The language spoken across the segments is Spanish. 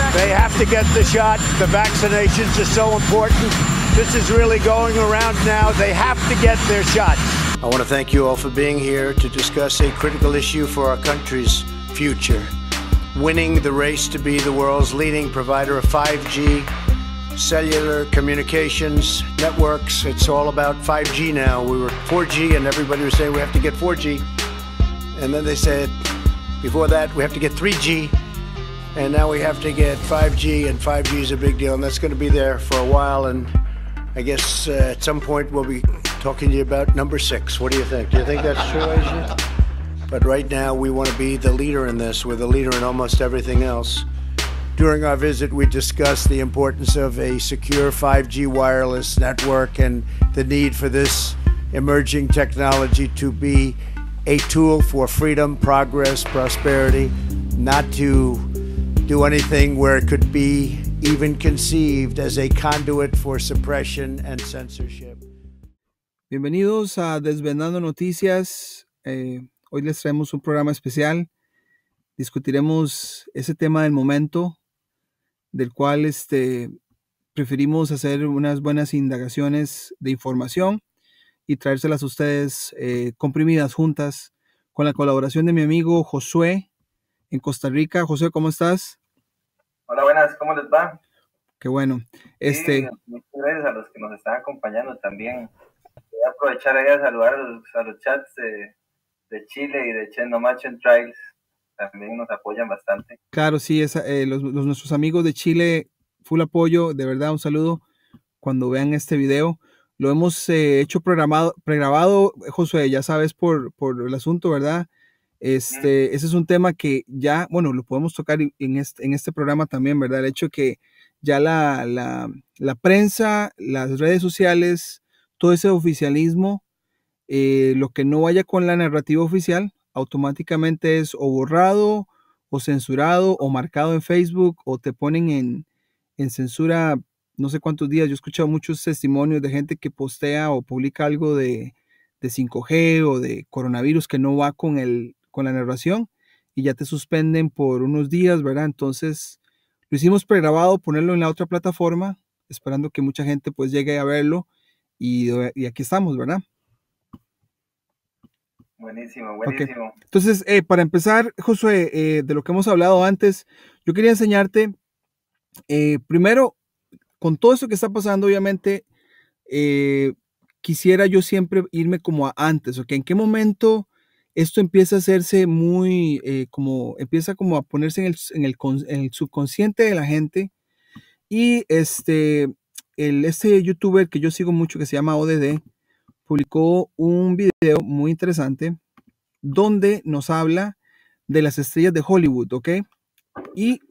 They have to get the shot. The vaccinations are so important. This is really going around now. They have to get their shots. I want to thank you all for being here to discuss a critical issue for our country's future. Winning the race to be the world's leading provider of 5G, cellular communications networks. It's all about 5G now. We were 4G and everybody was saying we have to get 4G. And then they said, before that, we have to get 3G. And now we have to get 5G, and 5G is a big deal. And that's going to be there for a while. And I guess at some point we'll be talking to you about number 6. What do you think? Do you think that's true, Asia? But right now we want to be the leader in this. We're the leader in almost everything else. During our visit, we discussed the importance of a secure 5G wireless network and the need for this emerging technology to be a tool for freedom, progress, prosperity, not to do anything where it could be even conceived as a conduit for suppression and censorship. Bienvenidos a Desvendando Noticias. Hoy les traemos un programa especial. Discutiremos ese tema del momento, del cual preferimos hacer unas buenas indagaciones de información y traérselas a ustedes comprimidas juntas con la colaboración de mi amigo Josué en Costa Rica. Josué, ¿cómo estás? Hola, buenas, ¿cómo les va? Qué bueno. Sí, muchas gracias a los que nos están acompañando también. Voy a aprovechar ahí a saludar a los chats de Chile y de Chendo Macho en Trails. También nos apoyan bastante. Claro, sí, nuestros amigos de Chile, full apoyo, de verdad, un saludo cuando vean este video. Lo hemos hecho pregrabado, Josué, ya sabes por el asunto, ¿verdad? Ese es un tema que ya, bueno, lo podemos tocar en este programa también, ¿verdad? El hecho que ya la prensa, las redes sociales, todo ese oficialismo, lo que no vaya con la narrativa oficial, automáticamente es o borrado, o censurado, o marcado en Facebook, o te ponen en censura no sé cuántos días. Yo he escuchado muchos testimonios de gente que postea o publica algo de 5G o de coronavirus que no va con la narración y ya te suspenden por unos días, ¿verdad? Entonces, lo hicimos pregrabado, ponerlo en la otra plataforma, esperando que mucha gente pues llegue a verlo y aquí estamos, ¿verdad? Buenísimo. Okay. Entonces, para empezar, Josué, de lo que hemos hablado antes, yo quería enseñarte, primero, con todo esto que está pasando, obviamente, quisiera yo siempre irme como a antes, ¿ok? ¿En qué momento esto empieza a hacerse muy, empieza como a ponerse en el subconsciente de la gente? Y este youtuber que yo sigo mucho, que se llama ODD, publicó un video muy interesante donde nos habla de las estrellas de Hollywood, ¿ok? Y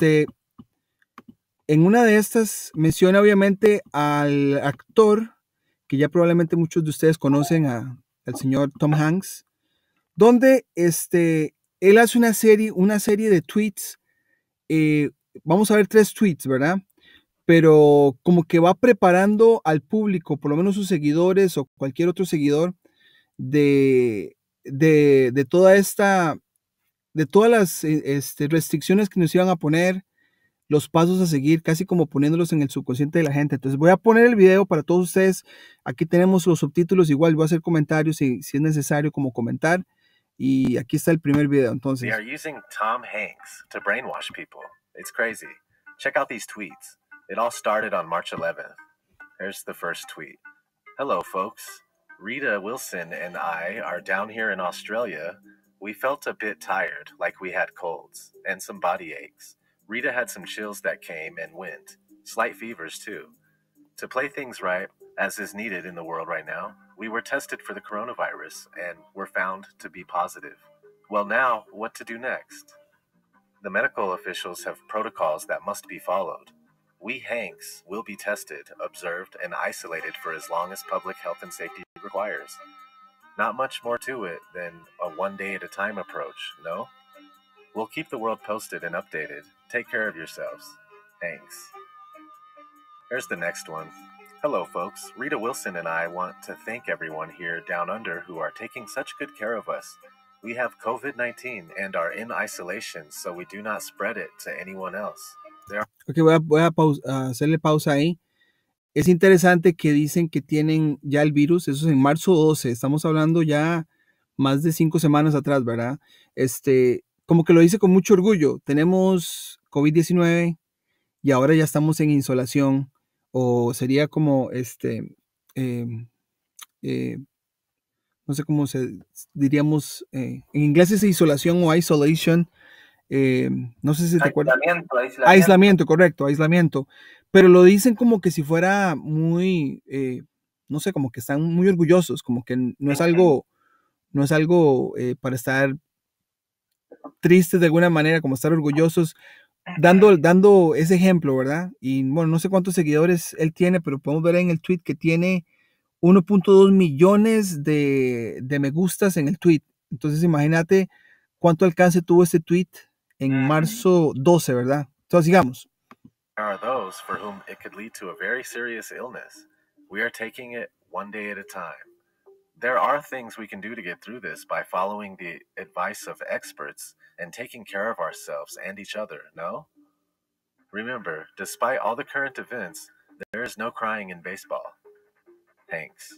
en una de estas menciona obviamente al actor que ya probablemente muchos de ustedes conocen, al señor Tom Hanks, donde él hace una serie de tweets. Vamos a ver 3 tweets, ¿verdad? Pero como que va preparando al público, por lo menos sus seguidores o cualquier otro seguidor, de todas las restricciones que nos iban a poner, los pasos a seguir, casi como poniéndolos en el subconsciente de la gente. Entonces voy a poner el video para todos ustedes. Aquí tenemos los subtítulos, igual voy a hacer comentarios si es necesario como comentar. Y aquí está el primer video. Entonces, they are using Tom Hanks to brainwash people. It's crazy. Check out these tweets. It all started on March 11th. Here's the first tweet. Hello, folks. Rita Wilson and I are down here in Australia. We felt a bit tired, like we had colds and some body aches. Rita had some chills that came and went, slight fevers too. To play things right, as is needed in the world right now, we were tested for the coronavirus and were found to be positive. Well, now, what to do next? The medical officials have protocols that must be followed. We Hanks will be tested, observed, and isolated for as long as public health and safety requires. Not much more to it than a one-day-at-a-time approach, no? We'll keep the world posted and updated. Take care of yourselves. Thanks. Here's the next one. Hello, folks. Rita Wilson and I want to thank everyone here down under who are taking such good care of us. We have COVID-19 and are in isolation, so we do not spread it to anyone else. Ok, a hacerle pausa ahí. Es interesante que dicen que tienen ya el virus, eso es en marzo 12, estamos hablando ya más de 5 semanas atrás, ¿verdad? Como que lo dice con mucho orgullo, tenemos COVID-19 y ahora ya estamos en insolación, o sería como, eh, eh, no sé cómo diríamos, en inglés es isolación o isolation, no sé si te acuerdas. Aislamiento, correcto, aislamiento. Pero lo dicen como que si fuera muy, no sé, como que están muy orgullosos, como que no es algo, para estar tristes de alguna manera, como estar orgullosos, dando ese ejemplo, ¿verdad? Y bueno, no sé cuántos seguidores él tiene, pero podemos ver en el tweet que tiene 1.2 millones de me gustas en el tweet. Entonces imagínate cuánto alcance tuvo este tweet en marzo 12, ¿verdad? Entonces sigamos. There are those for whom it could lead to a very serious illness. We are taking it one day at a time. There are things we can do to get through this by following the advice of experts and taking care of ourselves and each other, no? Remember, despite all the current events, there is no crying in baseball. Thanks.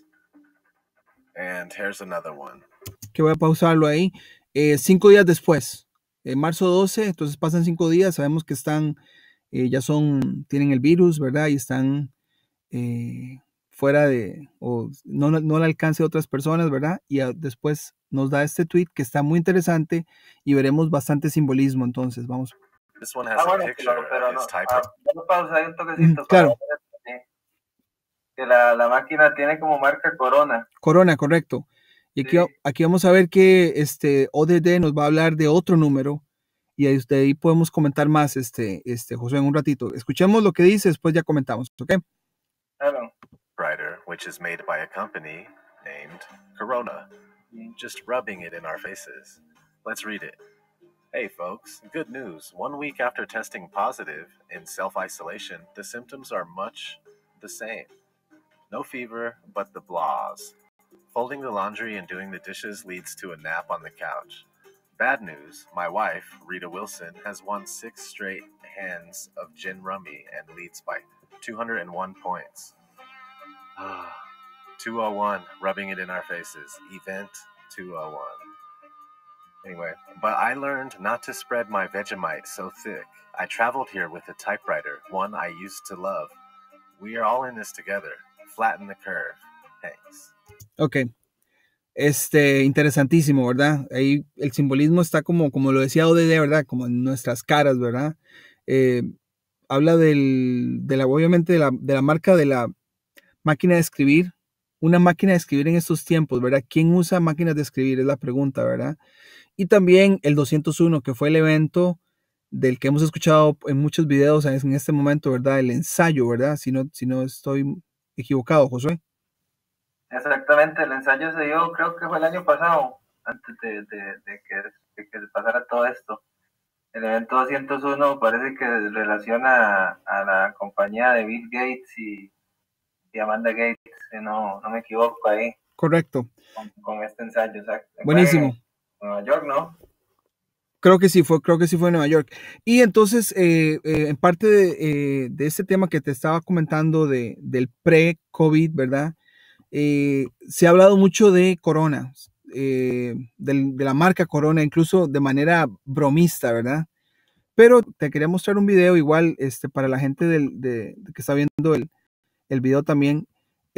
And here's another one. Que voy a pausarlo ahí. 5 días después, marzo 12, entonces pasan 5 días, sabemos que están, tienen el virus, ¿verdad? Y están fuera de, o no le alcance a otras personas, ¿verdad? Y después nos da este tweet que está muy interesante y veremos bastante simbolismo, entonces vamos. This one has a picture pero of his no, typewriter. pausa ahí un toquecito. Claro. Que la máquina tiene como marca Corona. Corona, correcto. Y aquí, Sí. aquí vamos a ver que ODD nos va a hablar de otro número y de ahí podemos comentar más, José, en un ratito. Escuchemos lo que dice, después ya comentamos, ¿ok? Claro. Writer, which is made by a company named Corona, just rubbing it in our faces. Let's read it. Hey folks, good news. 1 week after testing positive in self-isolation, the symptoms are much the same. No fever, but the blahs. Folding the laundry and doing the dishes leads to a nap on the couch. Bad news, my wife, Rita Wilson, has won 6 straight hands of gin rummy and leads by 201 points. 201, rubbing it in our faces. Event 201. Anyway, but I learned not to spread my Vegemite so thick. I traveled here with a typewriter, one I used to love. We are all in this together. Flatten the curve. Thanks. Ok. Interesantísimo, ¿verdad? Ahí el simbolismo está como lo decía ODD, ¿verdad? Como en nuestras caras, ¿verdad? Habla obviamente de la marca de la máquina de escribir. Una máquina de escribir en estos tiempos, ¿verdad? ¿Quién usa máquinas de escribir? Es la pregunta, ¿verdad? Y también el 201, que fue el evento del que hemos escuchado en muchos videos en este momento, ¿verdad? El ensayo, ¿verdad? Si no estoy equivocado, Josué. Exactamente, el ensayo se dio, creo que fue el año pasado, antes de que pasara todo esto. El evento 201 parece que relaciona a la compañía de Bill Gates y Amanda Gates, si no me equivoco ahí. Correcto. Con este ensayo, exacto. Buenísimo. En Nueva York, ¿no? Creo que sí fue en Nueva York. Y entonces, en parte de este tema que te estaba comentando del pre-COVID, ¿verdad? Se ha hablado mucho de Corona, de la marca Corona, incluso de manera bromista, ¿verdad? Pero te quería mostrar un video igual para la gente que está viendo el video también.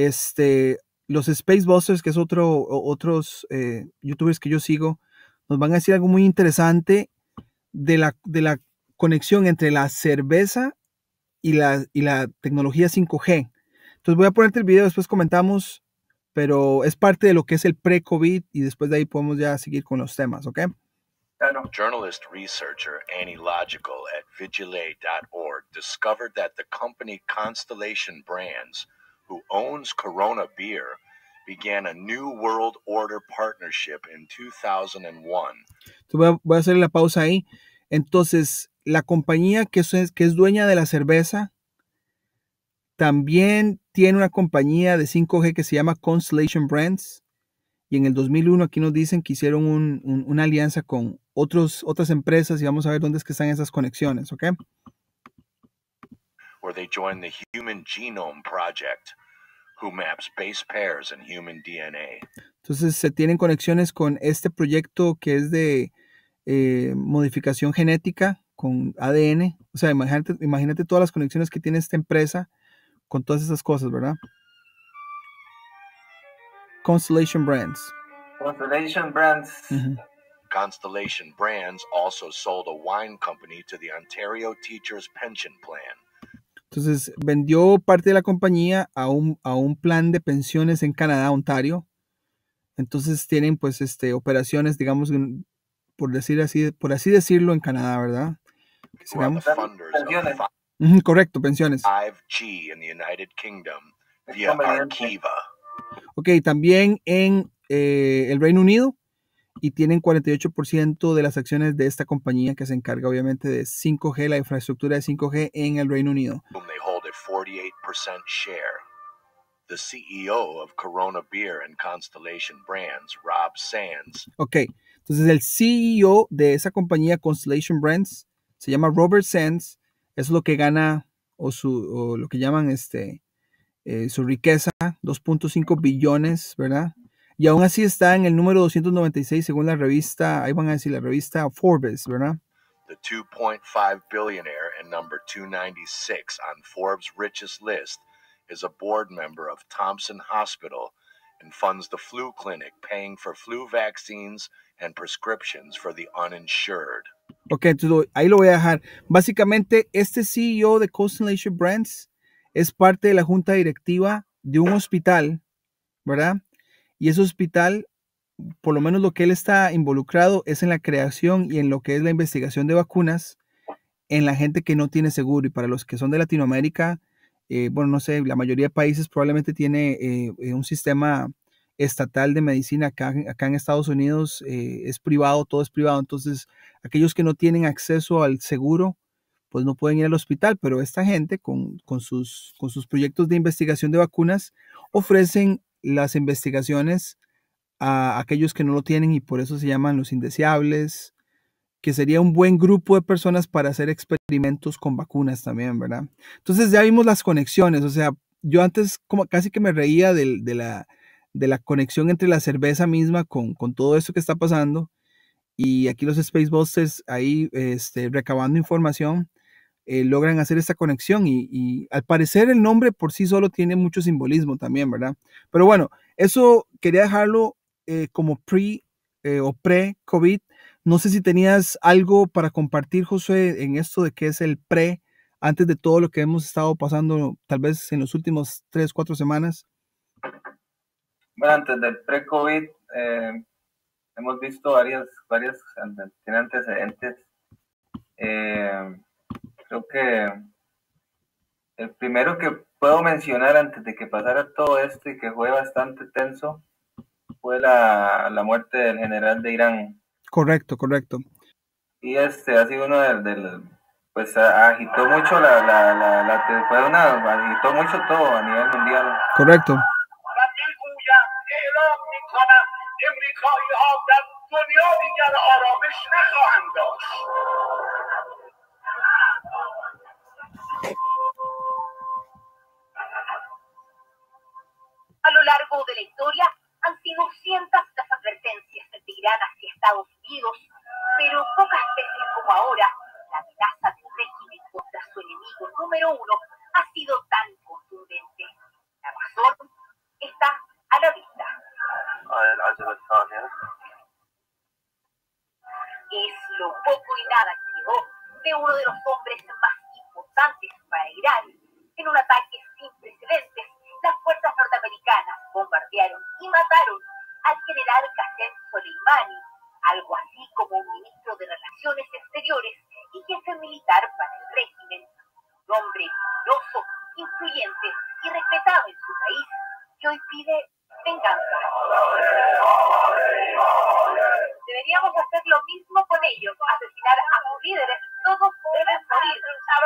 Los Spacebusters, que es otros youtubers que yo sigo, nos van a decir algo muy interesante de la conexión entre la cerveza y la tecnología 5G. Entonces voy a ponerte el video, después comentamos, pero es parte de lo que es el pre-COVID y después de ahí podemos ya seguir con los temas, ¿ok? Claro. Journalist researcher Annie Logical at vigilate.org discovered that the company Constellation Brands, who owns Corona Beer, began a New World Order partnership in 2001. Entonces voy a hacer la pausa ahí. Entonces, la compañía que es dueña de la cerveza también tiene una compañía de 5G que se llama Constellation Brands. Y en el 2001 aquí nos dicen que hicieron una alianza con otras empresas y vamos a ver dónde es que están esas conexiones, ¿ok? where they joined the Human Genome Project, who maps base pairs in human DNA. Entonces se tienen conexiones con este proyecto que es de modificación genética con ADN. O sea, imagínate todas las conexiones que tiene esta empresa con todas esas cosas, ¿verdad? Constellation Brands. Constellation Brands. Constellation Brands also sold a wine company to the Ontario Teachers Pension Plan. Entonces vendió parte de la compañía a un plan de pensiones en Canadá, Ontario. Entonces tienen pues operaciones, digamos, por así decirlo, en Canadá, ¿verdad? Correcto, pensiones. 5G in the United Kingdom via Arqiva. Ok, también en el Reino Unido, y tienen 48% de las acciones de esta compañía que se encarga obviamente de 5G, la infraestructura de 5G en el Reino Unido. They hold a 48% share. The CEO of Corona Beer and Constellation Brands, Rob Sands. Ok, entonces el CEO de esa compañía Constellation Brands se llama Robert Sands. Es lo que gana o lo que llaman su riqueza, 2.5 billones, ¿verdad? Y aún así está en el número 296 según la revista, ahí van a decir la revista Forbes, ¿verdad? The 2.5 billionaire and number 296 on Forbes' richest list is a board member of Thompson Hospital and funds the flu clinic, paying for flu vaccines and prescriptions for the uninsured. Ok, entonces ahí lo voy a dejar. Básicamente, este CEO de Constellation Brands es parte de la junta directiva de un hospital, ¿verdad? Y ese hospital, por lo menos lo que él está involucrado es en la creación y en lo que es la investigación de vacunas en la gente que no tiene seguro. Y para los que son de Latinoamérica, bueno, no sé, la mayoría de países probablemente tiene un sistema estatal de medicina. Acá en Estados Unidos es privado, todo es privado. Entonces, aquellos que no tienen acceso al seguro, pues no pueden ir al hospital. Pero esta gente con sus proyectos de investigación de vacunas ofrecen las investigaciones a aquellos que no lo tienen y por eso se llaman los indeseables, que sería un buen grupo de personas para hacer experimentos con vacunas también, ¿verdad? Entonces ya vimos las conexiones, o sea, yo antes como casi que me reía de la conexión entre la cerveza misma con todo esto que está pasando, y aquí los Space Busters ahí recabando información, logran hacer esta conexión y al parecer el nombre por sí solo tiene mucho simbolismo también, ¿verdad? Pero bueno, eso quería dejarlo como pre-COVID. No sé si tenías algo para compartir, Josué, en esto de qué es el pre, antes de todo lo que hemos estado pasando, tal vez en los últimos 3, 4 semanas. Bueno, antes del pre-COVID, hemos visto varios antecedentes. Creo que el primero que puedo mencionar antes de que pasara todo esto y que fue bastante tenso fue la muerte del general de Irán. Correcto. Y ha sido uno pues agitó mucho agitó mucho todo a nivel mundial. Correcto. A lo largo de la historia han sido cientos las advertencias de Irán hacia Estados Unidos, pero pocas veces como ahora, la amenaza del régimen contra su enemigo número uno ha sido tan contundente. La razón está a la vista. Es lo poco y nada que quedó de uno de los hombres más importantes para Irán. En un ataque sin precedentes, las fuerzas norteamericanas bombardearon y mataron al general Qasem Soleimani, algo así como un ministro de Relaciones Exteriores y jefe militar para el régimen, un hombre poderoso, influyente y respetado en su país, que hoy pide venganza. Deberíamos hacer lo mismo con ellos, asesinar a sus líderes, todos deben morir.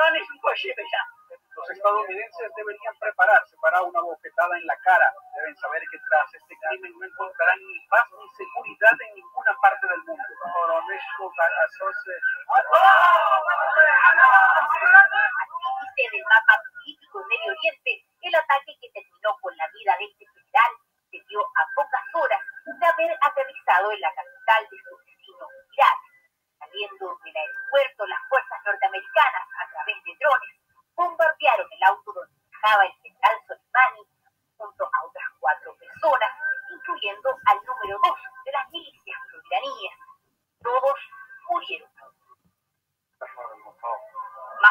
Los estadounidenses deberían prepararse para una bofetada en la cara. Deben saber que tras este crimen no encontrarán ni paz ni seguridad en ninguna parte del mundo. Al límite del mapa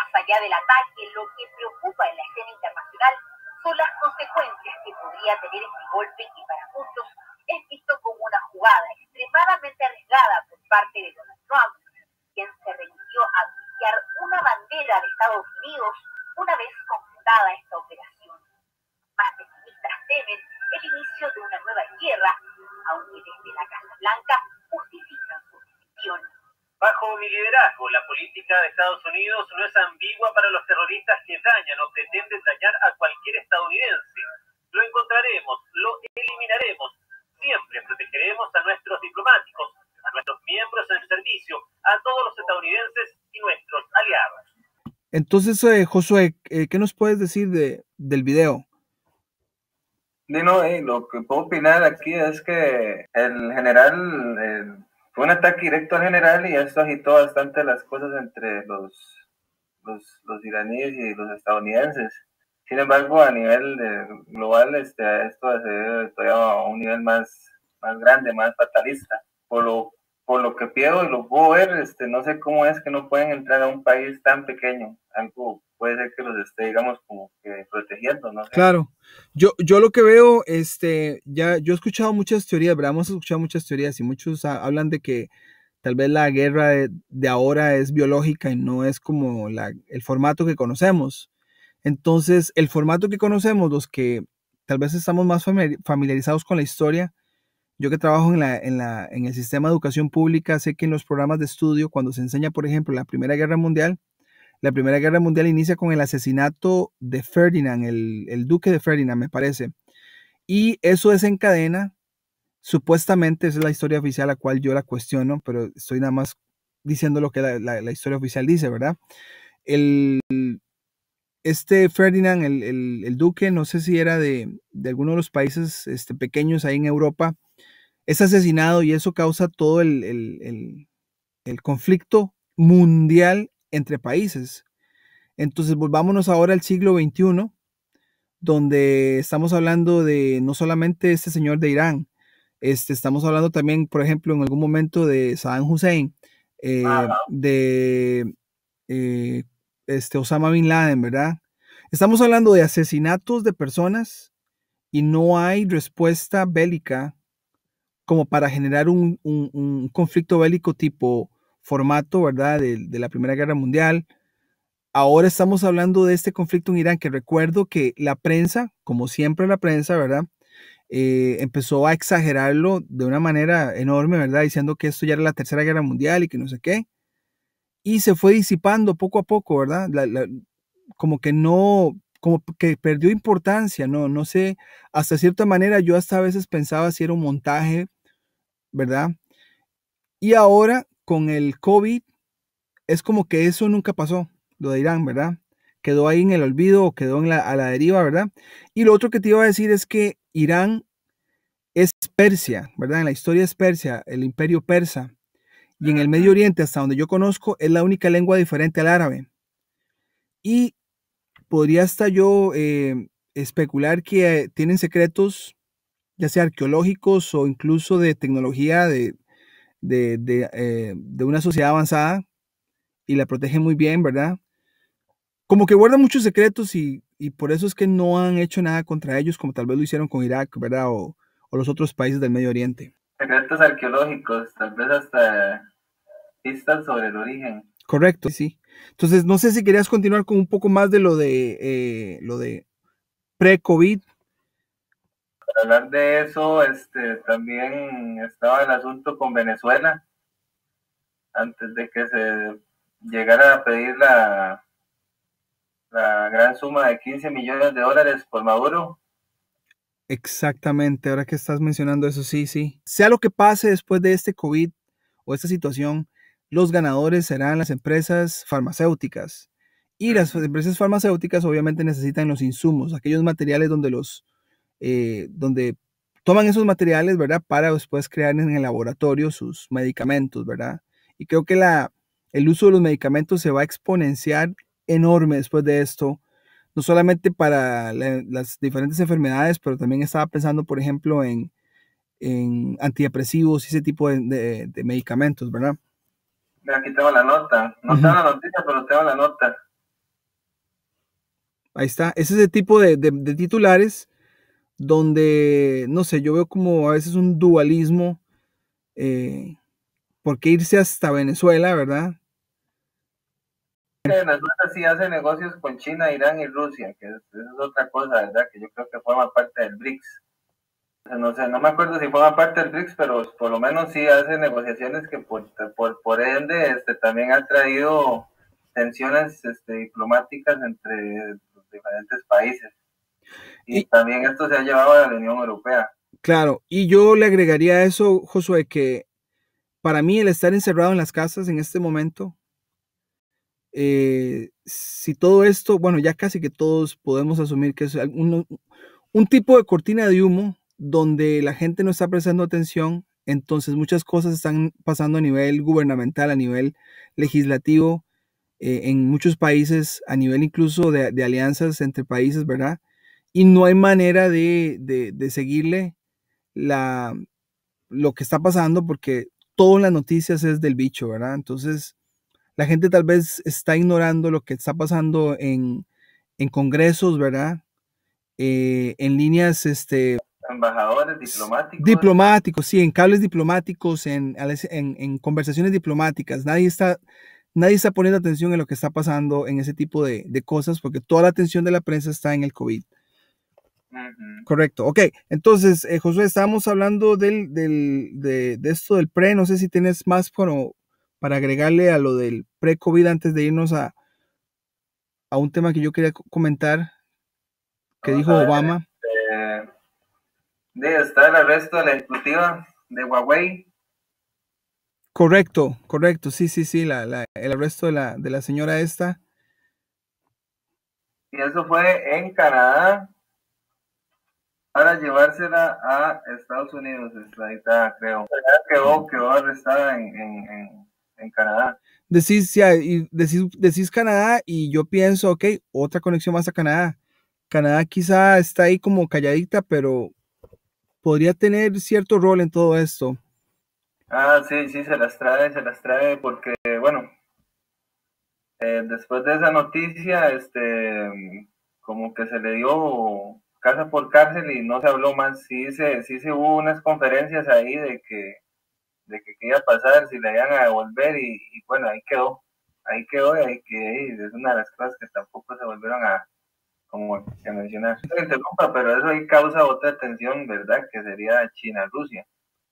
allá del ataque, lo que preocupa en la escena internacional son las consecuencias que podría tener este golpe, que para muchos es visto como una jugada extremadamente arriesgada por parte de Donald Trump, quien se remitió a pisotear una bandera de Estados Unidos una vez completada esta operación. Más pesimistas temen el inicio de una nueva guerra, aunque desde la Casa Blanca justifican su decisión. Bajo mi liderazgo, la política de Estados Unidos no es ambigua para los terroristas que dañan o pretenden dañar a cualquier estadounidense. Lo encontraremos, lo eliminaremos. Siempre protegeremos a nuestros diplomáticos, a nuestros miembros en servicio, a todos los estadounidenses y nuestros aliados. Entonces, Josué, ¿qué nos puedes decir del video? Lo que puedo opinar aquí es que el general fue un ataque directo al general, y esto agitó bastante las cosas entre los iraníes y los estadounidenses. Sin embargo, a nivel global, esto se debe todavía a un nivel más grande, más fatalista. Por lo que pienso y lo puedo ver, no sé cómo es que no pueden entrar a un país tan pequeño. Algo puede ser que los esté, digamos, como que protegiendo, ¿no? Claro. Yo lo que veo, yo he escuchado muchas teorías, ¿verdad? Hemos escuchado muchas teorías y muchos hablan de que tal vez la guerra de ahora es biológica y no es como el formato que conocemos. Entonces, el formato que conocemos, los que tal vez estamos más familiarizados con la historia, yo que trabajo en el sistema de educación pública, sé que en los programas de estudio, cuando se enseña, por ejemplo, la Primera Guerra Mundial inicia con el asesinato de Ferdinand, el duque de Ferdinand, me parece. Y eso desencadena, supuestamente, esa es la historia oficial, la cual yo la cuestiono, pero estoy nada más diciendo lo que la historia oficial dice, ¿verdad? Ferdinand, el duque, no sé si era de alguno de los países pequeños ahí en Europa, es asesinado, y eso causa todo el conflicto mundial entre países. Entonces, volvámonos ahora al siglo XXI, donde estamos hablando de no solamente este señor de Irán, estamos hablando también, por ejemplo, en algún momento de Saddam Hussein, de Osama Bin Laden, ¿verdad? Estamos hablando de asesinatos de personas y no hay respuesta bélica como para generar un conflicto bélico tipo formato, ¿verdad? De la Primera Guerra Mundial. Ahora estamos hablando de este conflicto en Irán, que recuerdo que la prensa, como siempre la prensa, ¿verdad? Empezó a exagerarlo de una manera enorme, ¿verdad? Diciendo que esto ya era la Tercera Guerra Mundial y que no sé qué. Y se fue disipando poco a poco, ¿verdad? Como que perdió importancia, no sé, hasta cierta manera yo hasta a veces pensaba si era un montaje, ¿verdad? Y ahora con el COVID es como que eso nunca pasó, lo de Irán, ¿verdad? Quedó ahí en el olvido o quedó a la deriva, ¿verdad? Y lo otro que te iba a decir es que Irán es Persia, ¿verdad? En la historia es Persia, el imperio persa. Y en el Medio Oriente, hasta donde yo conozco, es la única lengua diferente al árabe. Y podría hasta yo especular que tienen secretos, ya sea arqueológicos o incluso de tecnología de una sociedad avanzada, y la protegen muy bien, ¿verdad? Como que guardan muchos secretos y por eso es que no han hecho nada contra ellos, como tal vez lo hicieron con Irak, ¿verdad? O los otros países del Medio Oriente. Secretos arqueológicos, tal vez hasta pistas sobre el origen. Correcto, sí. Entonces, no sé si querías continuar con un poco más de lo de pre-COVID. Para hablar de eso, también estaba el asunto con Venezuela, antes de que se llegara a pedir la gran suma de $15 millones por Maduro. Exactamente, ahora que estás mencionando eso, sí. Sea lo que pase después de este COVID o esta situación, los ganadores serán las empresas farmacéuticas. Y las empresas farmacéuticas obviamente necesitan los insumos, aquellos materiales donde toman esos materiales, ¿verdad? Para después crear en el laboratorio sus medicamentos, ¿verdad? Y creo que el uso de los medicamentos se va a exponenciar enorme después de esto, no solamente para las diferentes enfermedades, pero también estaba pensando, por ejemplo, en antidepresivos y ese tipo de medicamentos, ¿verdad? Aquí tengo la nota. No tengo la noticia, pero tengo la nota. Ahí está. Es ese tipo de titulares donde, no sé, yo veo como a veces un dualismo. ¿Por qué irse hasta Venezuela, verdad? Venezuela sí hace negocios con China, Irán y Rusia, que es otra cosa, ¿verdad? Que yo creo que forma parte del BRICS. No sé, no me acuerdo si forma parte del BRICS, pero por lo menos sí hace negociaciones que por ende también ha traído tensiones diplomáticas entre los diferentes países. Y también esto se ha llevado a la Unión Europea. Claro, y yo le agregaría a eso, Josué, que para mí el estar encerrado en las casas en este momento, si todo esto, bueno, ya casi que todos podemos asumir que es un tipo de cortina de humo donde la gente no está prestando atención, entonces muchas cosas están pasando a nivel gubernamental, a nivel legislativo, en muchos países, a nivel incluso de alianzas entre países, ¿verdad? Y no hay manera de seguirle lo que está pasando porque todo en las noticias es del bicho, ¿verdad? Entonces, la gente tal vez está ignorando lo que está pasando en congresos, ¿verdad? En líneas, embajadores diplomáticos. Diplomáticos, sí, en cables diplomáticos, en conversaciones diplomáticas. Nadie está poniendo atención en lo que está pasando en ese tipo de cosas porque toda la atención de la prensa está en el COVID. Correcto, ok. Entonces, Josué, estábamos hablando de esto del pre. No sé si tienes más para agregarle a lo del pre-COVID antes de irnos a un tema que yo quería comentar que dijo Obama. Está el arresto de la ejecutiva de Huawei. Correcto, sí, el arresto de la señora esta. Y eso fue en Canadá para llevársela a Estados Unidos. Ahí está, creo. Quedó arrestada en Canadá. Decís Canadá y yo pienso, ok, otra conexión más a Canadá. Canadá quizá está ahí como calladita, pero podría tener cierto rol en todo esto. Sí, se las trae porque, bueno, después de esa noticia, como que se le dio casa por cárcel y no se habló más. Sí se hubo unas conferencias ahí de que qué iba a pasar, si la iban a devolver y bueno, ahí quedó y es una de las cosas que tampoco se volvieron a mencionar. Pero eso ahí causa otra tensión, ¿verdad? Que sería China-Rusia.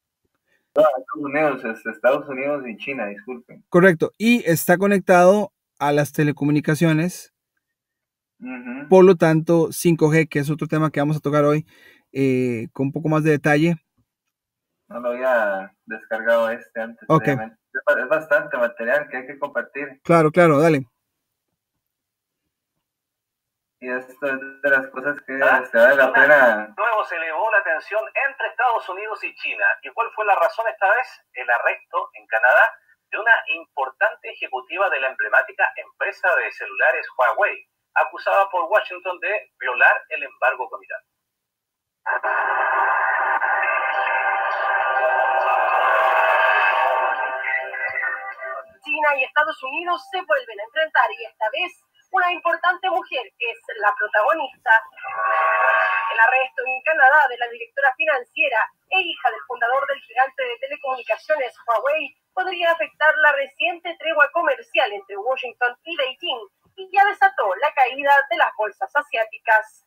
Estados Unidos y China, disculpen. Correcto, y está conectado a las telecomunicaciones, por lo tanto 5G, que es otro tema que vamos a tocar hoy con un poco más de detalle. No lo había descargado antes. Okay. Es bastante material que hay que compartir. Claro, dale. Y esto es de las cosas que vale la pena. Luego se elevó la tensión entre Estados Unidos y China. ¿Y cuál fue la razón esta vez? El arresto en Canadá de una importante ejecutiva de la emblemática empresa de celulares Huawei, acusada por Washington de violar el embargo comercial. China y Estados Unidos se vuelven a enfrentar y esta vez una importante mujer es la protagonista. El arresto en Canadá de la directora financiera e hija del fundador del gigante de telecomunicaciones Huawei podría afectar la reciente tregua comercial entre Washington y Beijing y ya desató la caída de las bolsas asiáticas.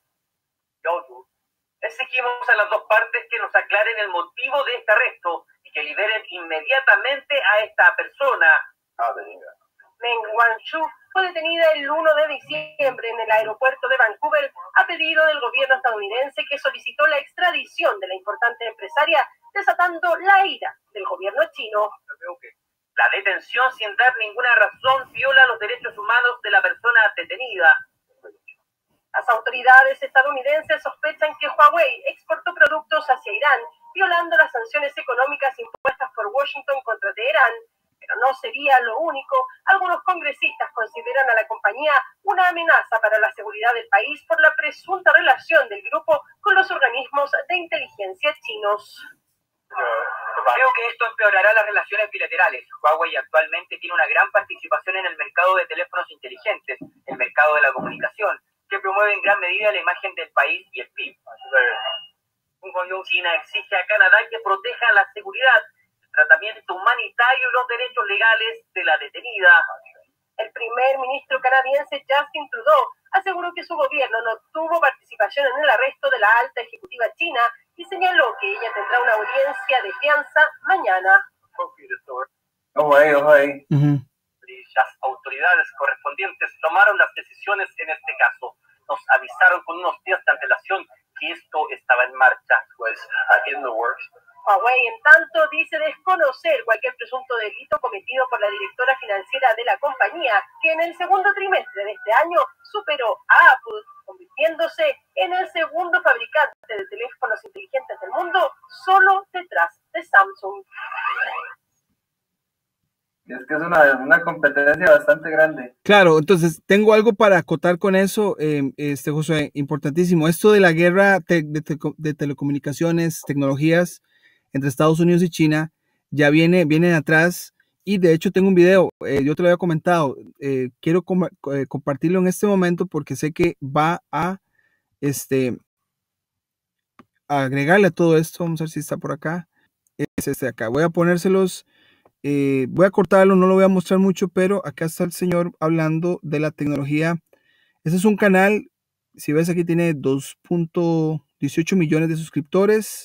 Exigimos a las dos partes que nos aclaren el motivo de este arresto y que liberen inmediatamente a esta persona. Meng Wanzhou fue detenida el 1 de diciembre en el aeropuerto de Vancouver a pedido del gobierno estadounidense que solicitó la extradición de la importante empresaria, desatando la ira del gobierno chino. La detención sin dar ninguna razón viola los derechos humanos de la persona detenida. Las autoridades estadounidenses sospechan que Huawei exportó productos hacia Irán, violando las sanciones económicas impuestas por Washington contra Teherán. Pero no sería lo único. Algunos congresistas consideran a la compañía una amenaza para la seguridad del país por la presunta relación del grupo con los organismos de inteligencia chinos. Creo que esto empeorará las relaciones bilaterales. Huawei actualmente tiene una gran participación en el mercado de teléfonos inteligentes, el mercado de la comunicación, que promueve en gran medida la imagen del país y el PIB. China exige a Canadá que proteja la seguridad, el tratamiento humanitario y los derechos legales de la detenida. El primer ministro canadiense Justin Trudeau aseguró que su gobierno no tuvo participación en el arresto de la alta ejecutiva china y señaló que ella tendrá una audiencia de fianza mañana. Ojo ahí. Las autoridades correspondientes tomaron las decisiones en este caso. Nos avisaron con unos días de antelación que esto estaba en marcha. Pues, in the works. Huawei, en tanto, dice desconocer cualquier presunto delito cometido por la directora financiera de la compañía, que en el segundo trimestre de este año superó a Apple, convirtiéndose en el segundo fabricante de teléfonos inteligentes del mundo, solo detrás de Samsung. Es que es una competencia bastante grande. Claro, entonces tengo algo para acotar con eso, José, importantísimo. Esto de la guerra de telecomunicaciones, tecnologías entre Estados Unidos y China ya viene atrás, y de hecho tengo un video, yo te lo había comentado, quiero compartirlo en este momento porque sé que va a agregarle a todo esto. Vamos a ver si está por acá. Es este de acá. Voy a ponérselos. Voy a cortarlo, no lo voy a mostrar mucho, pero acá está el señor hablando de la tecnología. Este es un canal, si ves aquí tiene 2.18 millones de suscriptores.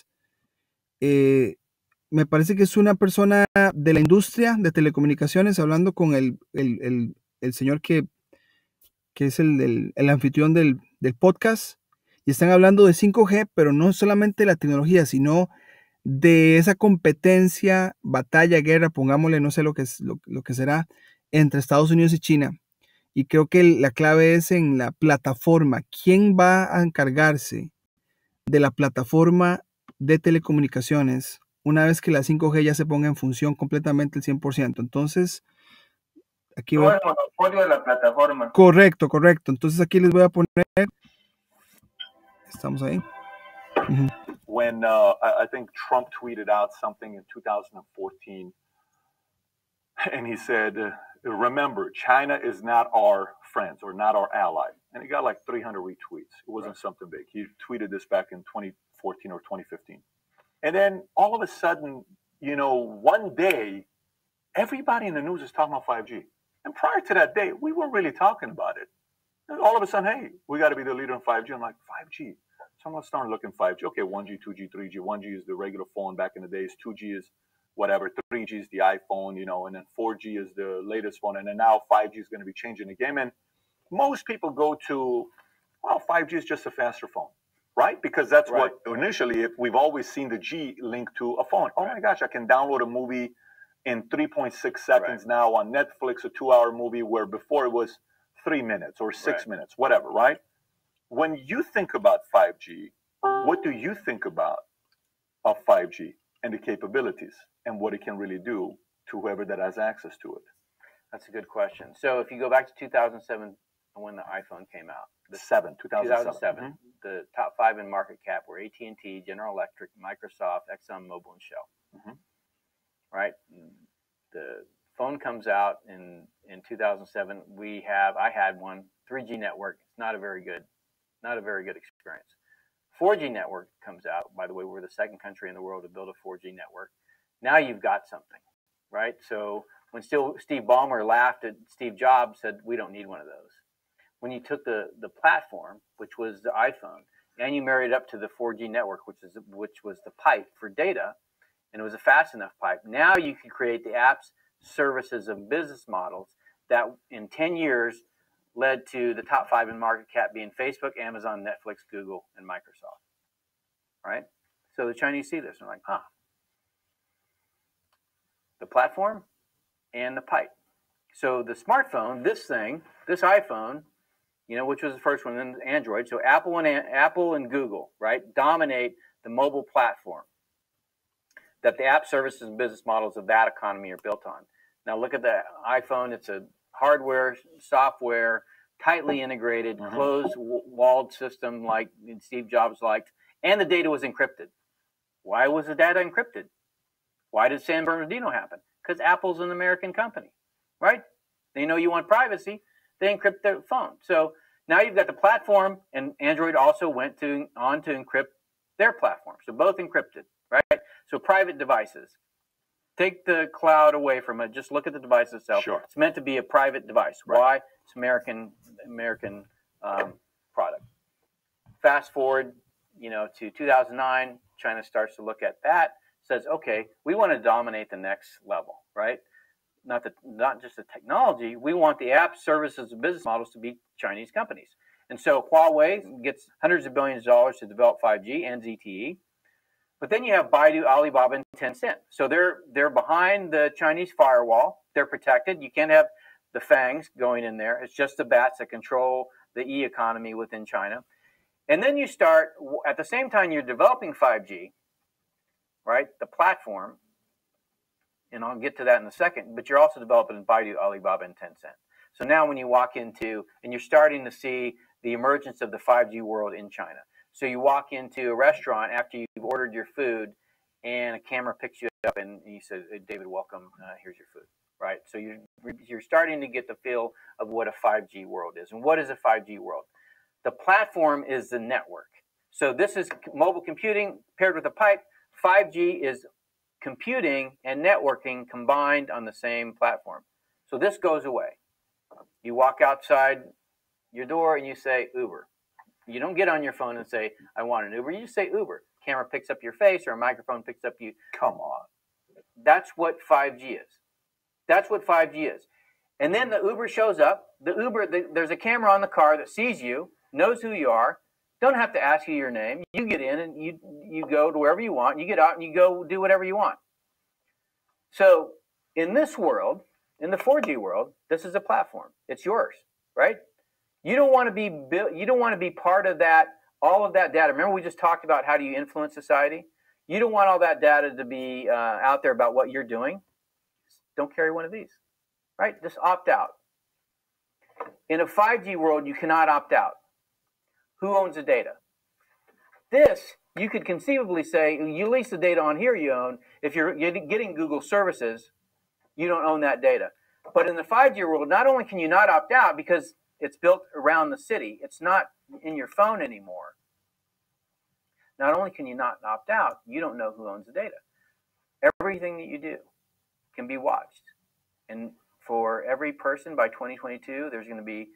Me parece que es una persona de la industria de telecomunicaciones, hablando con el señor que es el anfitrión del podcast, y están hablando de 5G, pero no solamente de la tecnología, sino de esa competencia, batalla, guerra, pongámosle, no sé lo que será, entre Estados Unidos y China. Y creo que la clave es en la plataforma. ¿Quién va a encargarse de la plataforma de telecomunicaciones una vez que la 5G ya se ponga en función completamente el 100%? Entonces, aquí el monopolio de la plataforma. Correcto. Entonces aquí les voy a poner. Estamos ahí. When I think Trump tweeted out something in 2014, and he said, remember, China is not our friends or not our ally. And he got like 300 retweets. It wasn't something big. He tweeted this back in 2014 or 2015. And then all of a sudden, one day, everybody in the news is talking about 5G. And prior to that day, we weren't really talking about it. And all of a sudden, hey, we got to be the leader in 5G. I'm like, 5G? So I'm going to start looking 5G. Okay, 1G, 2G, 3G. 1G is the regular phone back in the days. 2G is whatever. 3G is the iPhone, and then 4G is the latest phone. And then now 5G is going to be changing the game. And most people go to, 5G is just a faster phone, right? Because that's right. What initially, we've always seen the G linked to a phone. Oh my gosh, I can download a movie in 3.6 seconds now on Netflix, a 2-hour movie, where before it was 3 minutes or 6 minutes, whatever, right? When you think about 5G, what do you think about of 5G and the capabilities and what it can really do to whoever that has access to it? That's a good question. So if you go back to 2007, when the iPhone came out, 2007, mm-hmm. The top 5 in market cap were AT&T, General Electric, Microsoft, ExxonMobil, and Shell. Mm-hmm. Right? The phone comes out in 2007. I had one 3G network. It's not a very good experience. 4G network comes out. By the way, we're the second country in the world to build a 4G network. Now you've got something, right? So when Steve Ballmer laughed at Steve Jobs, said, we don't need one of those. When you took the platform, which was the iPhone, and you married it up to the 4G network, which was the pipe for data, and it was a fast enough pipe, now you can create the apps, services, and business models that in 10 years led to the top 5 in market cap being Facebook, Amazon, Netflix, Google, and Microsoft, right? So the Chinese see this and they're like, the platform and the pipe. So the smartphone, this iPhone, which was the first one, then Android. So Apple and Google, right, dominate the mobile platform that the app services and business models of that economy are built on. Now look at the iPhone. It's a hardware, software, tightly integrated, closed-walled system like Steve Jobs liked, and the data was encrypted. Why was the data encrypted? Why did San Bernardino happen? Because Apple's an American company, right? They know you want privacy. They encrypt their phone. So Now you've got the platform, and Android also went on to encrypt their platform. So both encrypted, right? So private devices. Take the cloud away from it. Just look at the device itself. Sure. It's meant to be a private device. Right. Why? It's American product. Fast forward, to 2009, China starts to look at that, says, okay, we want to dominate the next level, right? Not just the technology, we want the app, services, and business models to be Chinese companies. And so Huawei gets hundreds of billions of dollars to develop 5G and ZTE. But then you have Baidu, Alibaba, and Tencent. So they're behind the Chinese firewall. They're protected. You can't have the fangs going in there. It's just the bats that control the e-economy within China. And then you start, at the same time you're developing 5G, right, the platform, and I'll get to that in a second, but you're also developing Baidu, Alibaba, and Tencent. So now when you walk into, and you're starting to see the emergence of the 5G world in China. So you walk into a restaurant after you've ordered your food, and a camera picks you up, and you say, David, welcome, here's your food, right? So you're starting to get the feel of what a 5G world is. And what is a 5G world? The platform is the network. So this is mobile computing paired with a pipe. 5G is computing and networking combined on the same platform. So this goes away. You walk outside your door and you say Uber. You don't get on your phone and say, I want an Uber. You just say Uber. Camera picks up your face or a microphone picks up you. Come on. That's what 5G is. That's what 5G is. And then the Uber shows up. There's a camera on the car that sees you, knows who you are, don't have to ask you your name. You get in and you go to wherever you want. You get out and you go do whatever you want. So in this world, in the 4G world, this is a platform. It's yours, right? You don't want to be part of that, all of that data. Remember we just talked about how do you influence society? You don't want all that data to be out there about what you're doing. Don't carry one of these, right? Just opt out. In a 5G world, you cannot opt out. Who owns the data? This, you could conceivably say, you lease the data on here you own. If you're getting Google services, you don't own that data. But in the 5G world, not only can you not opt out because it's built around the city, it's not in your phone anymore. Not only can you not opt out, you don't know who owns the data. Everything that you do can be watched. And for every person by 2022, there's going to be,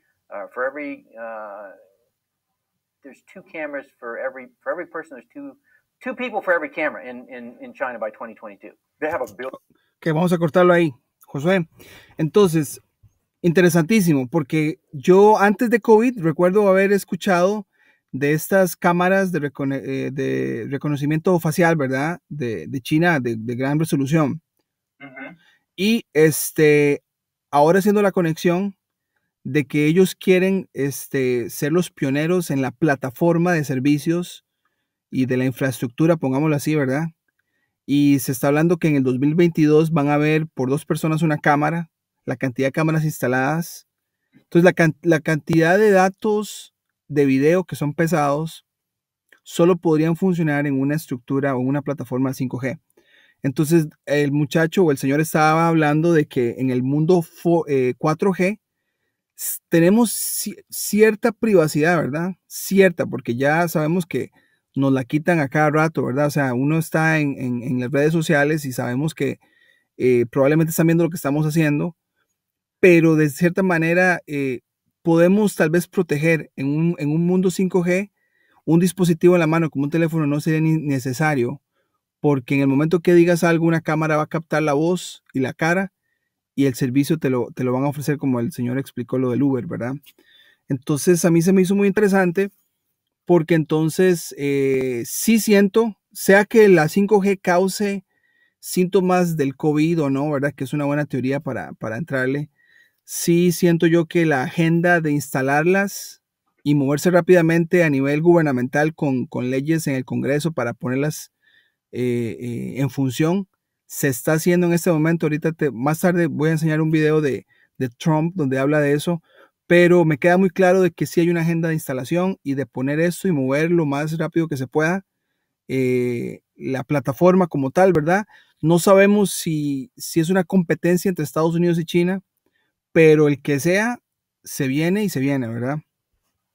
there's 2 cameras for every person. There's two people for every camera in China by 2022. They have a bill. Que vamos a cortarlo ahí, Josué. Entonces, interesantísimo, porque yo antes de COVID recuerdo haber escuchado de estas cámaras de reconocimiento facial, ¿verdad? De China, de gran resolución. Uh-huh. Y ahora haciendo la conexión de que ellos quieren ser los pioneros en la plataforma de servicios y de la infraestructura, pongámoslo así, ¿verdad? Y se está hablando que en el 2022 van a haber por 2 personas una cámara, la cantidad de cámaras instaladas. Entonces la cantidad de datos de video que son pesados solo podrían funcionar en una estructura o una plataforma 5G. Entonces el muchacho o el señor estaba hablando de que en el mundo 4G tenemos cierta privacidad, ¿verdad? Cierta, porque ya sabemos que nos la quitan a cada rato, ¿verdad? O sea, uno está en las redes sociales y sabemos que probablemente están viendo lo que estamos haciendo, pero de cierta manera podemos tal vez proteger en un mundo 5G un dispositivo en la mano como un teléfono no sería ni necesario, porque en el momento que digas algo, una cámara va a captar la voz y la cara y el servicio te lo van a ofrecer como el señor explicó lo del Uber, ¿verdad? Entonces a mí se me hizo muy interesante porque entonces sí siento, sea que la 5G cause síntomas del COVID o no, ¿verdad? Que es una buena teoría para entrarle. Sí siento yo que la agenda de instalarlas y moverse rápidamente a nivel gubernamental con leyes en el Congreso para ponerlas en función se está haciendo en este momento. Ahorita más tarde voy a enseñar un video de Trump donde habla de eso, pero me queda muy claro de que sí hay una agenda de instalación y de poner esto y mover lo más rápido que se pueda la plataforma como tal, ¿verdad? No sabemos si es una competencia entre Estados Unidos y China, pero el que sea, se viene y se viene, ¿verdad?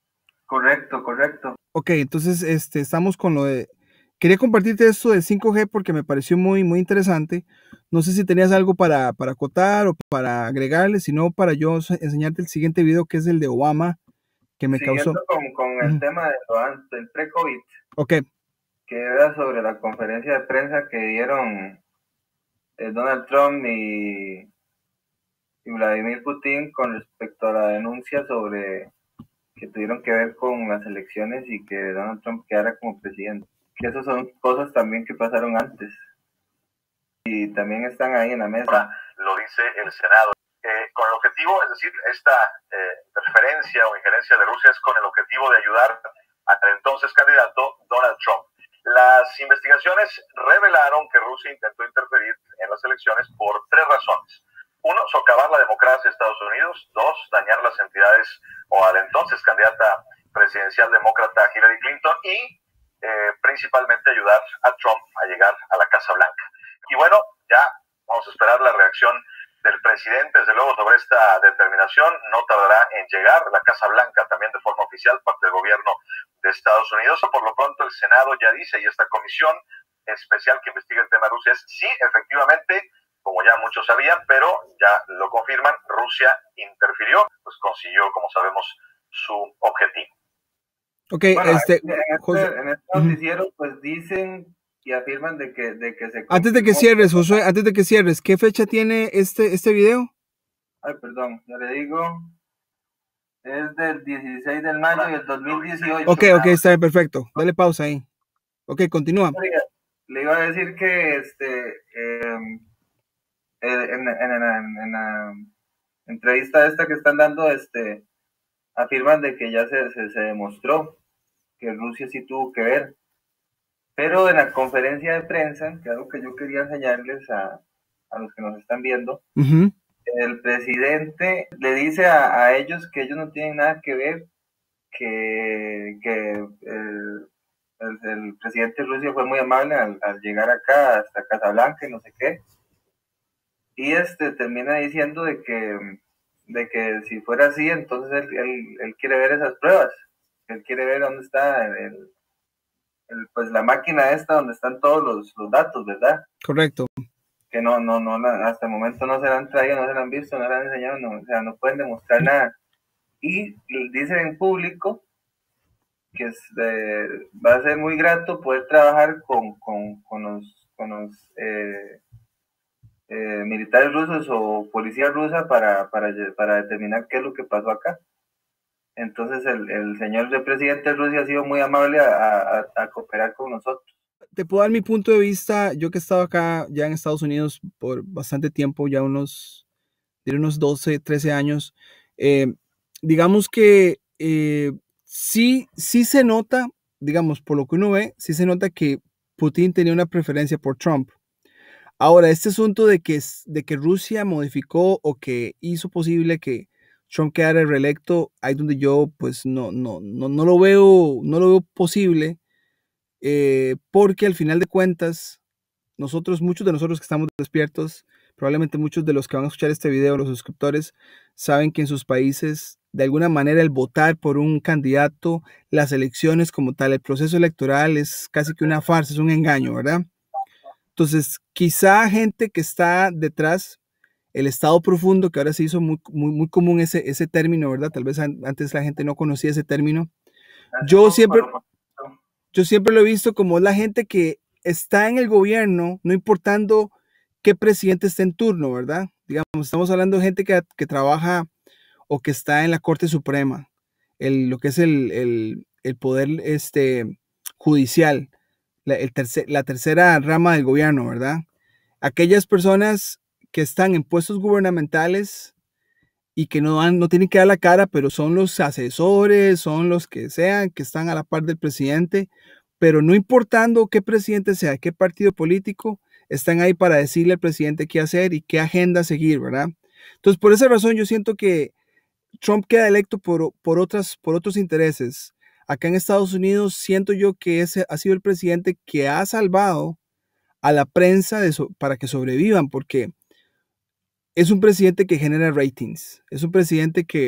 Correcto, correcto. Ok, entonces estamos con lo de... Quería compartirte esto del 5G porque me pareció muy, muy interesante. No sé si tenías algo para acotar o para agregarle, sino para yo enseñarte el siguiente video, que es el de Obama, que me causó... con el tema del pre-COVID. Ok. Que era sobre la conferencia de prensa que dieron Donald Trump y Vladimir Putin con respecto a la denuncia sobre que tuvieron que ver con las elecciones y que Donald Trump quedara como presidente. Que esas son cosas también que pasaron antes. Y también están ahí en la mesa. Lo dice el Senado. Con el objetivo, es decir, esta interferencia o injerencia de Rusia es con el objetivo de ayudar al entonces candidato Donald Trump. Las investigaciones revelaron que Rusia intentó interferir en las elecciones por 3 razones. 1, socavar la democracia de Estados Unidos. 2, dañar las entidades o a la entonces candidata presidencial demócrata Hillary Clinton. Y principalmente ayudar a Trump a llegar a la Casa Blanca. Y bueno, ya vamos a esperar la reacción del presidente, desde luego, sobre esta determinación. No tardará en llegar a la Casa Blanca también de forma oficial, parte del gobierno de Estados Unidos. Por lo pronto, el Senado ya dice, y esta comisión especial que investiga el tema de Rusia, es sí, efectivamente, como ya muchos sabían, pero ya lo confirman, Rusia interfirió, pues consiguió, como sabemos, su objetivo. Ok, bueno, en este noticiero, pues dicen y afirman de que se... Antes de que cierres, Josué, ¿qué fecha tiene este video? Ay, perdón, ya le digo. Es del 16 de mayo del 2018. Ok, está bien, perfecto. Dale pausa ahí. Ok, continúa. Le iba a decir que en la entrevista esta que están dando, afirman de que ya se demostró que Rusia sí tuvo que ver. Pero en la conferencia de prensa, que es algo que yo quería enseñarles a los que nos están viendo, el presidente le dice a ellos que ellos no tienen nada que ver, que el presidente de Rusia fue muy amable al llegar acá hasta Casablanca y no sé qué. Y termina diciendo de que si fuera así, entonces él quiere ver esas pruebas. Él quiere ver dónde está pues la máquina esta donde están todos los datos, ¿verdad? Correcto. Que no, hasta el momento no se la han traído, no se la han visto, no la han enseñado, o sea, no pueden demostrar nada. Y dicen en público que va a ser muy grato poder trabajar con los militares rusos o policía rusa para determinar qué es lo que pasó acá. Entonces el señor presidente de Rusia ha sido muy amable a cooperar con nosotros. Te puedo dar mi punto de vista, yo que he estado acá ya en Estados Unidos por bastante tiempo, ya unos 12, 13 años. Digamos que sí se nota, digamos, por lo que uno ve, sí se nota que Putin tenía una preferencia por Trump. Ahora, este asunto de que Rusia modificó o que hizo posible que Trump quedara reelecto, ahí donde yo pues no lo veo posible, porque al final de cuentas, muchos de nosotros que estamos despiertos, probablemente muchos de los que van a escuchar este video, los suscriptores, saben que en sus países, de alguna manera, el votar por un candidato, las elecciones como tal, el proceso electoral es casi que una farsa, es un engaño, ¿verdad? Entonces, quizá gente que está detrás, el Estado profundo, que ahora se hizo muy, muy, muy común ese término, ¿verdad? Tal vez antes la gente no conocía ese término. Yo siempre lo he visto como la gente que está en el gobierno, no importando qué presidente esté en turno, ¿verdad? Digamos, estamos hablando de gente que trabaja o que está en la Corte Suprema, lo que es el poder judicial, la tercera rama del gobierno, ¿verdad? Aquellas personas que están en puestos gubernamentales y que no tienen que dar la cara, pero son los asesores, son los que sean, que están a la par del presidente, pero no importando qué presidente sea, qué partido político, están ahí para decirle al presidente qué hacer y qué agenda seguir, ¿verdad? Entonces, por esa razón, yo siento que Trump queda electo por otros intereses. Acá en Estados Unidos, siento yo que ese ha sido el presidente que ha salvado a la prensa para que sobrevivan, porque es un presidente que genera ratings, es un presidente que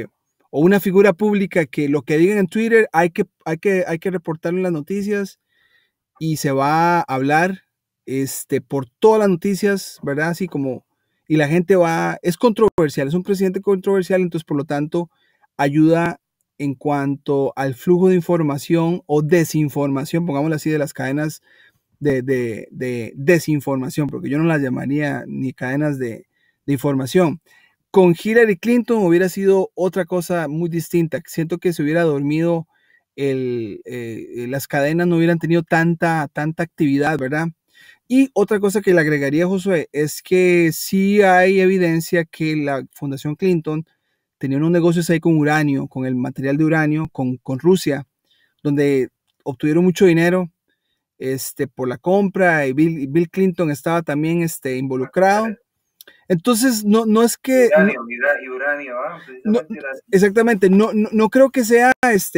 o una figura pública que lo que digan en Twitter hay que reportarlo en las noticias y se va a hablar por todas las noticias, ¿verdad? Así como, y la gente es controversial, es un presidente controversial, entonces por lo tanto ayuda en cuanto al flujo de información o desinformación, pongámoslo así, de las cadenas de desinformación, porque yo no las llamaría ni cadenas de información. Con Hillary Clinton hubiera sido otra cosa muy distinta. Siento que se hubiera dormido, las cadenas no hubieran tenido tanta actividad, ¿verdad? Y otra cosa que le agregaría, Josué, es que sí hay evidencia que la Fundación Clinton tenía unos negocios ahí con uranio, con el material de uranio, con Rusia, donde obtuvieron mucho dinero por la compra, y Bill Clinton estaba también involucrado. Entonces, no es que... Uranio, no, exactamente, no creo que sea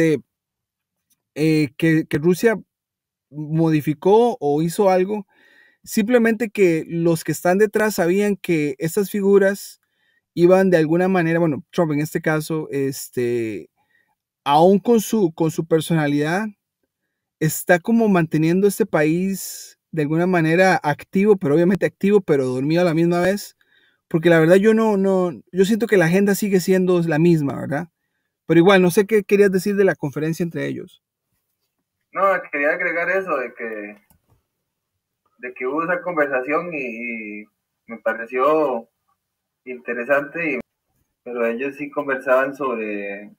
que Rusia modificó o hizo algo, simplemente que los que están detrás sabían que estas figuras iban de alguna manera, bueno, Trump en este caso, aún con su personalidad, está como manteniendo este país de alguna manera activo, pero obviamente activo, pero dormido a la misma vez, porque la verdad yo siento que la agenda sigue siendo la misma, ¿verdad? Pero igual, no sé qué querías decir de la conferencia entre ellos. No, quería agregar eso de que hubo esa conversación y me pareció interesante, pero ellos sí conversaban sobre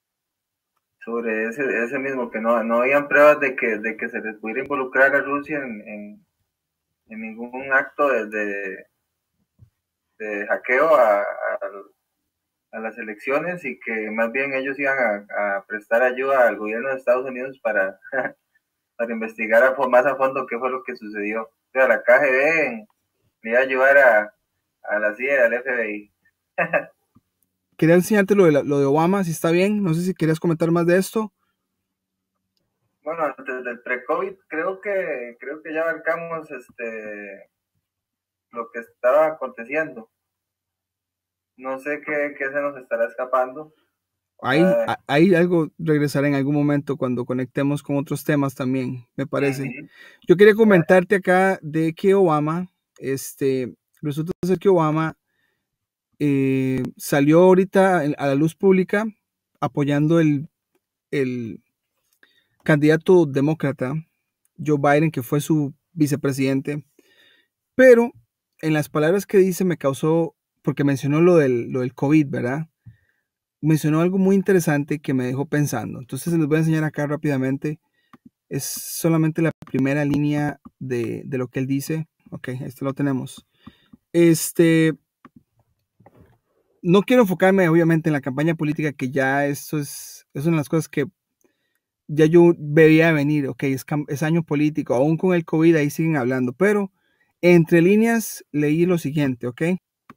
ese mismo, que no habían pruebas de que se les pudiera involucrar a Rusia en ningún acto de hackeo a las elecciones, y que más bien ellos iban a prestar ayuda al gobierno de Estados Unidos para investigar más a fondo qué fue lo que sucedió. O sea, la KGB le iba a ayudar a la CIA y al FBI. Quería enseñarte lo de Obama, si está bien. No sé si querías comentar más de esto. Bueno, antes del pre-COVID creo que ya abarcamos lo que estaba aconteciendo. No sé qué se nos estará escapando. Ahí algo regresará en algún momento cuando conectemos con otros temas también, me parece. Yo quería comentarte acá de que Obama, resulta ser que Obama salió ahorita a la luz pública apoyando el candidato demócrata Joe Biden, que fue su vicepresidente, pero en las palabras que dice me causó, porque mencionó lo del COVID, ¿verdad? Mencionó algo muy interesante que me dejó pensando. Entonces les voy a enseñar acá rápidamente. Es solamente la primera línea de lo que él dice. Ok, esto lo tenemos. No quiero enfocarme obviamente en la campaña política, que ya eso es una de las cosas que ya yo veía venir. Ok, es año político, aún con el COVID ahí siguen hablando, pero entre líneas leí lo siguiente, ok.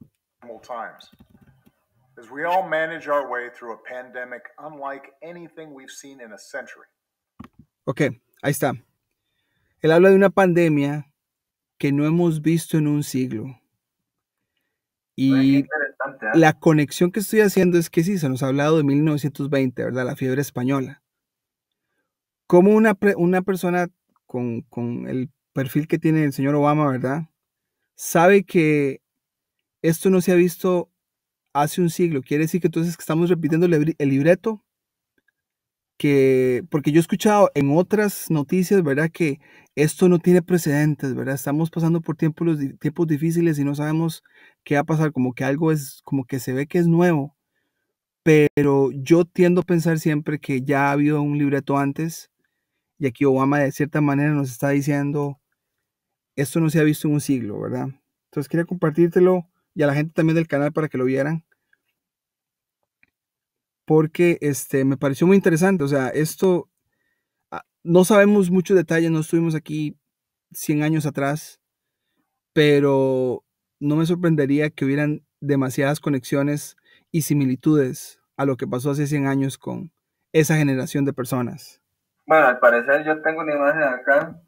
As we all manage our way through a pandemic unlike anything we've seen in a century. Ok, ahí está. Él habla de una pandemia que no hemos visto en un siglo. Y la conexión que estoy haciendo es que sí, se nos ha hablado de 1920, ¿verdad? La fiebre española. Como una persona con el perfil que tiene el señor Obama, ¿verdad? Sabe que esto no se ha visto hace un siglo. Quiere decir que entonces estamos repitiendo el libreto, porque yo he escuchado en otras noticias, ¿verdad? Que esto no tiene precedentes, ¿verdad? Estamos pasando por tiempos difíciles y no sabemos qué va a pasar, como que algo es, como que se ve que es nuevo. Pero yo tiendo a pensar siempre que ya ha habido un libreto antes, y aquí Obama de cierta manera nos está diciendo, esto no se ha visto en un siglo, ¿verdad? Entonces quería compartírtelo y a la gente también del canal para que lo vieran, porque me pareció muy interesante. O sea, esto no sabemos muchos detalles, no estuvimos aquí 100 años atrás, pero no me sorprendería que hubieran demasiadas conexiones y similitudes a lo que pasó hace 100 años con esa generación de personas. Bueno, al parecer yo tengo una imagen acá,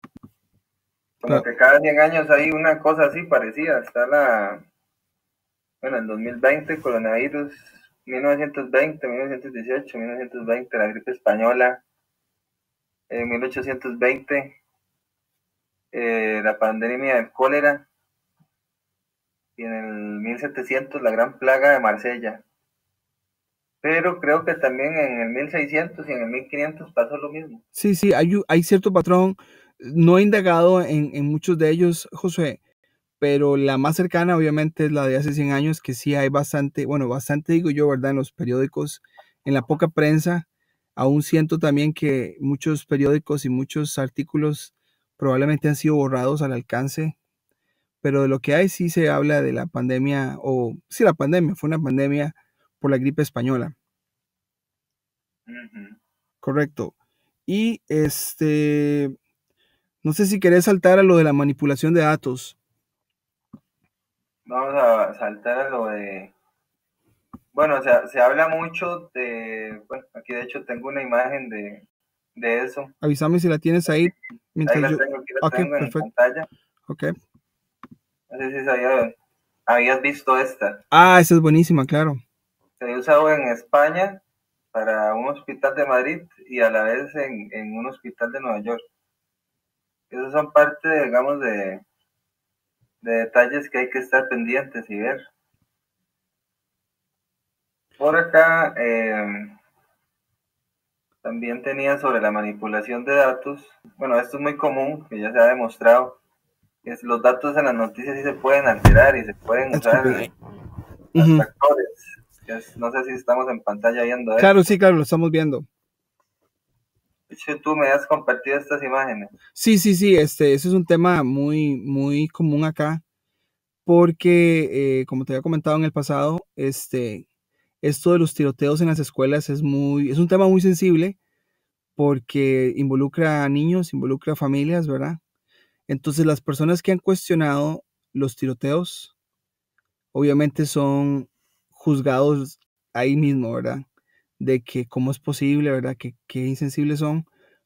como que cada 100 años hay una cosa así parecida. Está Bueno, en 2020, coronavirus, 1920, 1918, 1920, la gripe española, en 1820, la pandemia del cólera, y en el 1700 la gran plaga de Marsella. Pero creo que también en el 1600 y en el 1500 pasó lo mismo. Sí, hay cierto patrón. No he indagado en muchos de ellos, Josué, pero la más cercana obviamente es la de hace 100 años, que sí hay bastante, bueno, bastante digo yo, ¿verdad? En los periódicos, en la poca prensa, aún siento también que muchos periódicos y muchos artículos probablemente han sido borrados al alcance, pero de lo que hay sí se habla de la pandemia, o sí, la pandemia, fue una pandemia por la gripe española. Correcto. Y no sé si querés saltar a lo de la manipulación de datos. Vamos a saltar a lo de... Bueno, se habla mucho de... Bueno, aquí de hecho tengo una imagen de eso. Avísame si la tienes ahí. Ahí la tengo, aquí la tengo en pantalla. Ok. No sé si habías visto esta. Ah, esa es buenísima, claro. Se ha usado en España para un hospital de Madrid y a la vez en un hospital de Nueva York. Esos son parte, digamos, de detalles que hay que estar pendientes y ver. Por acá también tenía sobre la manipulación de datos. Bueno, esto es muy común, que ya se ha demostrado. Es, los datos en las noticias sí se pueden alterar y se pueden usar factores. No sé si estamos en pantalla viendo esto. Claro, sí, claro, lo estamos viendo. De hecho, tú me has compartido estas imágenes. Sí, ese es un tema muy, muy común acá, porque, como te había comentado en el pasado, esto de los tiroteos en las escuelas es un tema muy sensible, porque involucra a niños, involucra a familias, ¿verdad? Entonces, las personas que han cuestionado los tiroteos, obviamente son juzgados ahí mismo, ¿verdad? De que cómo es posible, ¿verdad? Que insensibles son.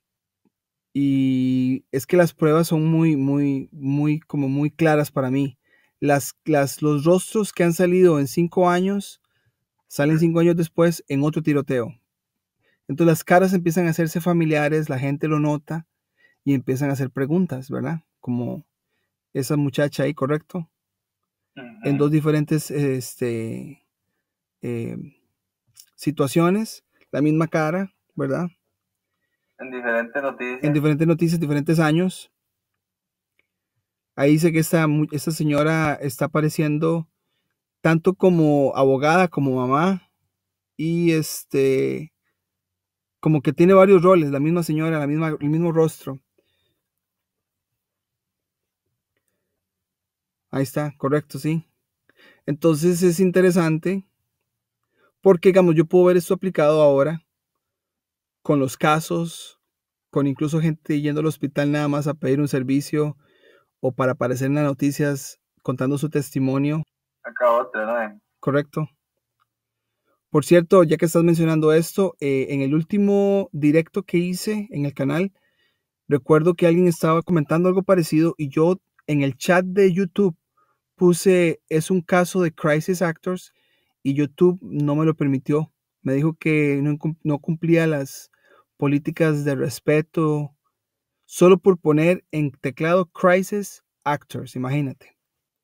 Y es que las pruebas son como muy claras para mí. Los rostros que han salido en 5 años, salen 5 años después en otro tiroteo. Entonces las caras empiezan a hacerse familiares, la gente lo nota y empiezan a hacer preguntas, ¿verdad? Como esa muchacha ahí, ¿correcto? En dos diferentes situaciones, la misma cara, ¿verdad? En diferentes noticias. En diferentes noticias, diferentes años. Ahí dice que esta señora está apareciendo tanto como abogada, como mamá, y como que tiene varios roles, la misma señora, el mismo rostro. Ahí está, correcto, sí. Entonces es interesante porque, digamos, yo puedo ver esto aplicado ahora con los casos, con incluso gente yendo al hospital nada más a pedir un servicio o para aparecer en las noticias contando su testimonio. Acá otra, ¿no? Correcto. Por cierto, ya que estás mencionando esto, en el último directo que hice en el canal, recuerdo que alguien estaba comentando algo parecido y yo en el chat de YouTube puse, es un caso de Crisis Actors, y YouTube no me lo permitió. Me dijo que no cumplía las políticas de respeto solo por poner en teclado Crisis Actors, imagínate.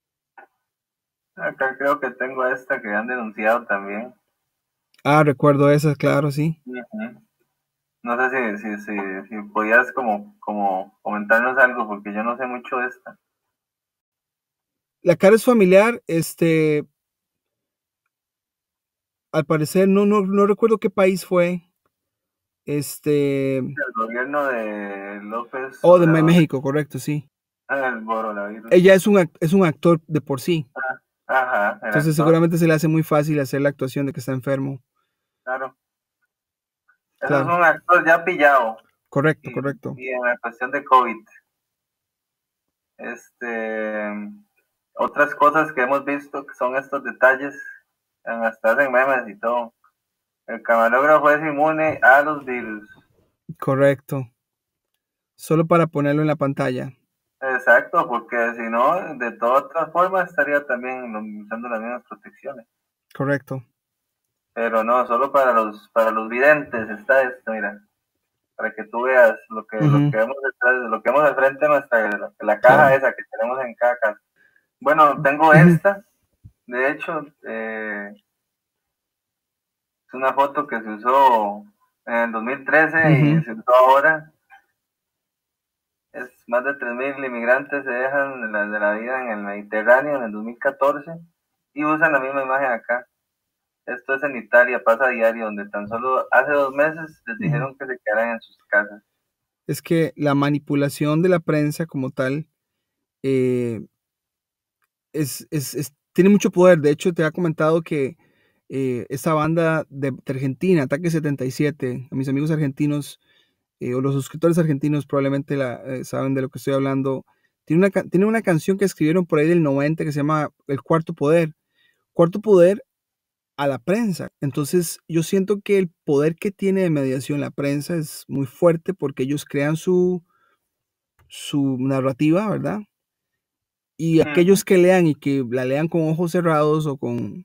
Acá creo que tengo esta que han denunciado también. Ah, recuerdo esa, claro, sí. No sé si podías como comentarnos algo, porque yo no sé mucho de esta. La cara es familiar, al parecer no recuerdo qué país fue. El gobierno de López. Oh, de México, correcto, sí. El coronavirus. Ella es un actor de por sí. Ajá. Entonces seguramente se le hace muy fácil hacer la actuación de que está enfermo. Claro. Eso es un actor ya pillado. Correcto. Y en la cuestión de COVID. Otras cosas que hemos visto que son estos detalles, hasta hacen memes y todo. El camarógrafo es inmune a los virus. Correcto. Solo para ponerlo en la pantalla. Exacto, porque si no, de todas otras formas estaría también usando las mismas protecciones. Correcto. Pero no, solo para los videntes está esto, mira, para que tú veas lo que vemos detrás, lo que vemos al frente de la caja esa que tenemos en cada casa. Bueno, tengo esta, de hecho, es una foto que se usó en el 2013 y se usó ahora. Más de 3.000 inmigrantes se dejan de la vida en el Mediterráneo en el 2014 y usan la misma imagen acá. Esto es en Italia, pasa a diario, donde tan solo hace 2 meses les dijeron que se quedaran en sus casas. Es que la manipulación de la prensa como tal tiene mucho poder. De hecho, te ha comentado que esta banda de Argentina, Ataque 77, a mis amigos argentinos o los suscriptores argentinos probablemente saben de lo que estoy hablando. Tiene una canción que escribieron por ahí del 90 que se llama El Cuarto Poder. Cuarto Poder a la prensa. Entonces yo siento que el poder que tiene de mediación la prensa es muy fuerte porque ellos crean su narrativa, ¿verdad? Y aquellos que lean y que la lean con ojos cerrados o con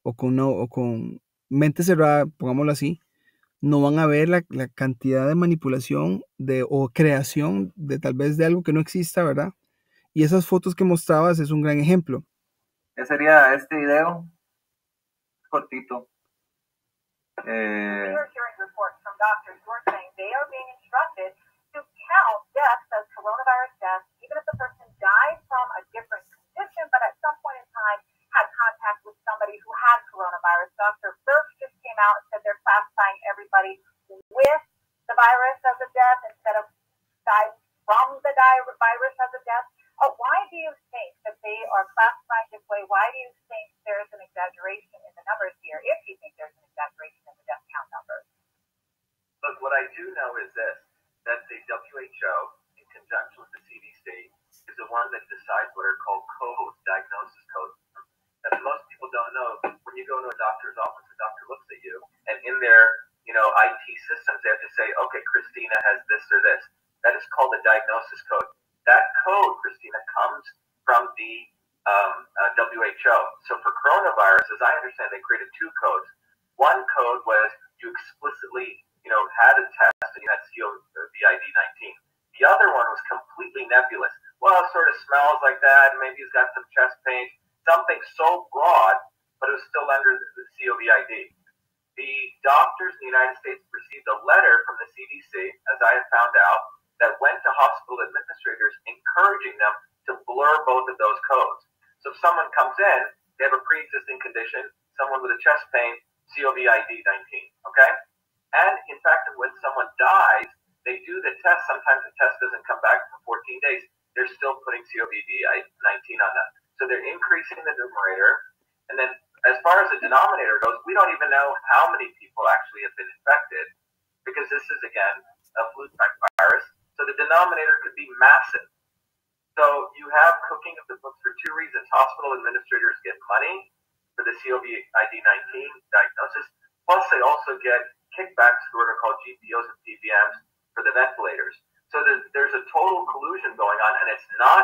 mente cerrada, pongámoslo así, no van a ver la cantidad de manipulación o creación de tal vez de algo que no exista, ¿verdad? Y esas fotos que mostrabas es un gran ejemplo. ¿Qué sería este video? Cortito. We are hearing reports from doctors who are saying they are being instructed to count deaths as coronavirus deaths, even if the person died from a different condition, but at some point in time had contact with somebody who had coronavirus. Dr. Birx just came out and said they're classifying everybody with the virus as a death instead of died from the virus as a death. Why do you think that they are classifying this way? Why do you think there's an exaggeration in the numbers here, if you think there's an exaggeration in the death count numbers? Look, what I do know is this, that the WHO, in conjunction with the CDC, is the one that decides what are called codes, diagnosis codes. As most people don't know, when you go to a doctor's office, the doctor looks at you, and in their IT systems, they have to say, okay, Christina has this or this. That is called a diagnosis code. That code, Christina, comes from the WHO. So for coronavirus, as I understand, they created 2 codes. One code was you explicitly, had a test and you had COVID-19. The other one was completely nebulous. Well, it sort of smells like that. Maybe he's got some chest pain. Something so broad, but it was still under the COVID. The doctors in the United States received a letter from the CDC, as I have found out, that went to hospital administrators encouraging them to blur both of those codes. So if someone comes in, they have a pre-existing condition, someone with a chest pain, COVID-19, okay? And in fact, when someone dies, they do the test. Sometimes the test doesn't come back for 14 days. They're still putting COVID-19 on that. So they're increasing the numerator. And then as far as the denominator goes, we don't even know how many people actually have been infected because this is, again, a flu-type virus. So the denominator could be massive. So you have cooking of the books for 2 reasons. Hospital administrators get money for the COVID-19 diagnosis, plus they also get kickbacks for what are called GPOs and PBMs for the ventilators. So there's a total collusion going on, and it's not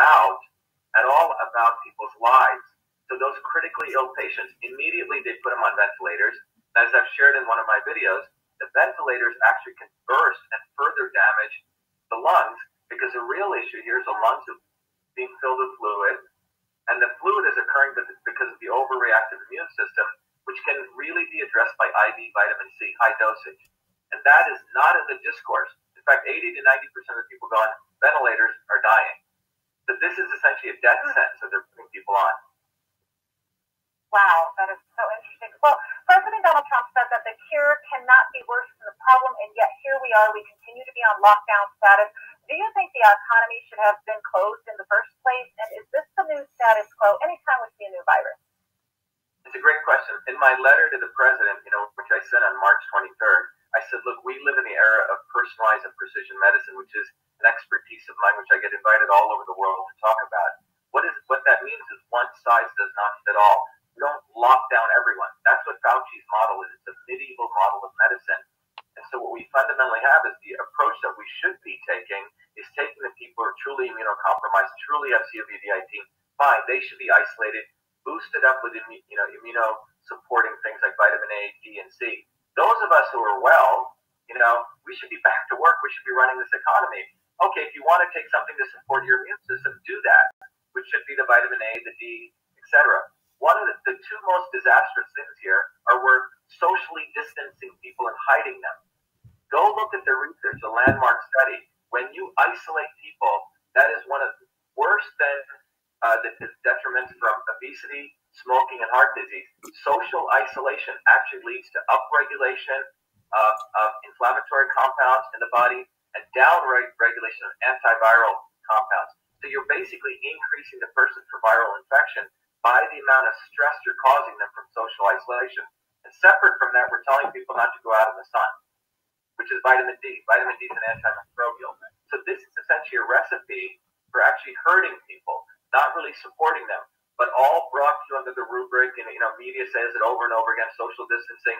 at all about people's lives. So those critically ill patients, immediately they put them on ventilators. As I've shared in one of my videos, the ventilators actually can burst and further damage the lungs, because the real issue here is the lungs are being filled with fluid, and the fluid is occurring because of the overreactive immune system, which can really be addressed by IV vitamin C, high dosage. And that is not in the discourse. In fact, 80 to 90% of the people on ventilators are dying. So this is essentially a death sentence that they're putting people on. Wow, that is so interesting. Well, President Donald Trump said that the cure cannot be worse than the problem, and yet here we are. We continue to be on lockdown status. Do you think the economy should have been closed in the first place? And is this the new status quo anytime we see a new virus? It's a great question. In my letter to the president, which I sent on March 23rd, I said, look, we live in the era of personalized and precision medicine, which is an expertise of mine, which I get invited all over the world to talk about. What that means is one size does not fit all. We don't lock down everyone. That's what Fauci's model is. It's a medieval model of medicine. And so what we fundamentally have is the approach that we should be taking is taking the people who are truly immunocompromised truly have COVID-19, fine, they should be isolated, boosted up with immunosupporting things like vitamin A, D, and C. Those of us who are well, we should be back to work. We should be running this economy. Okay, if you want to take something to support your immune system, do that, which should be the vitamin A, the D, etc. One of the two most disastrous things here are we're socially distancing people and hiding them. Go look at the research, the landmark study. When you isolate people, that is one of the worse than the detriments from obesity, smoking, and heart disease. Social isolation actually leads to upregulation of inflammatory compounds in the body and downregulation of antiviral compounds. So you're basically increasing the person for viral infection by the amount of stress you're causing them from social isolation. And separate from that, we're telling people not to go out in the sun, which is vitamin D. Vitamin D is an antimicrobial. So this is essentially a recipe for actually hurting people, not really supporting them, but all brought to you under the rubric, and media says it over and over again, social distancing,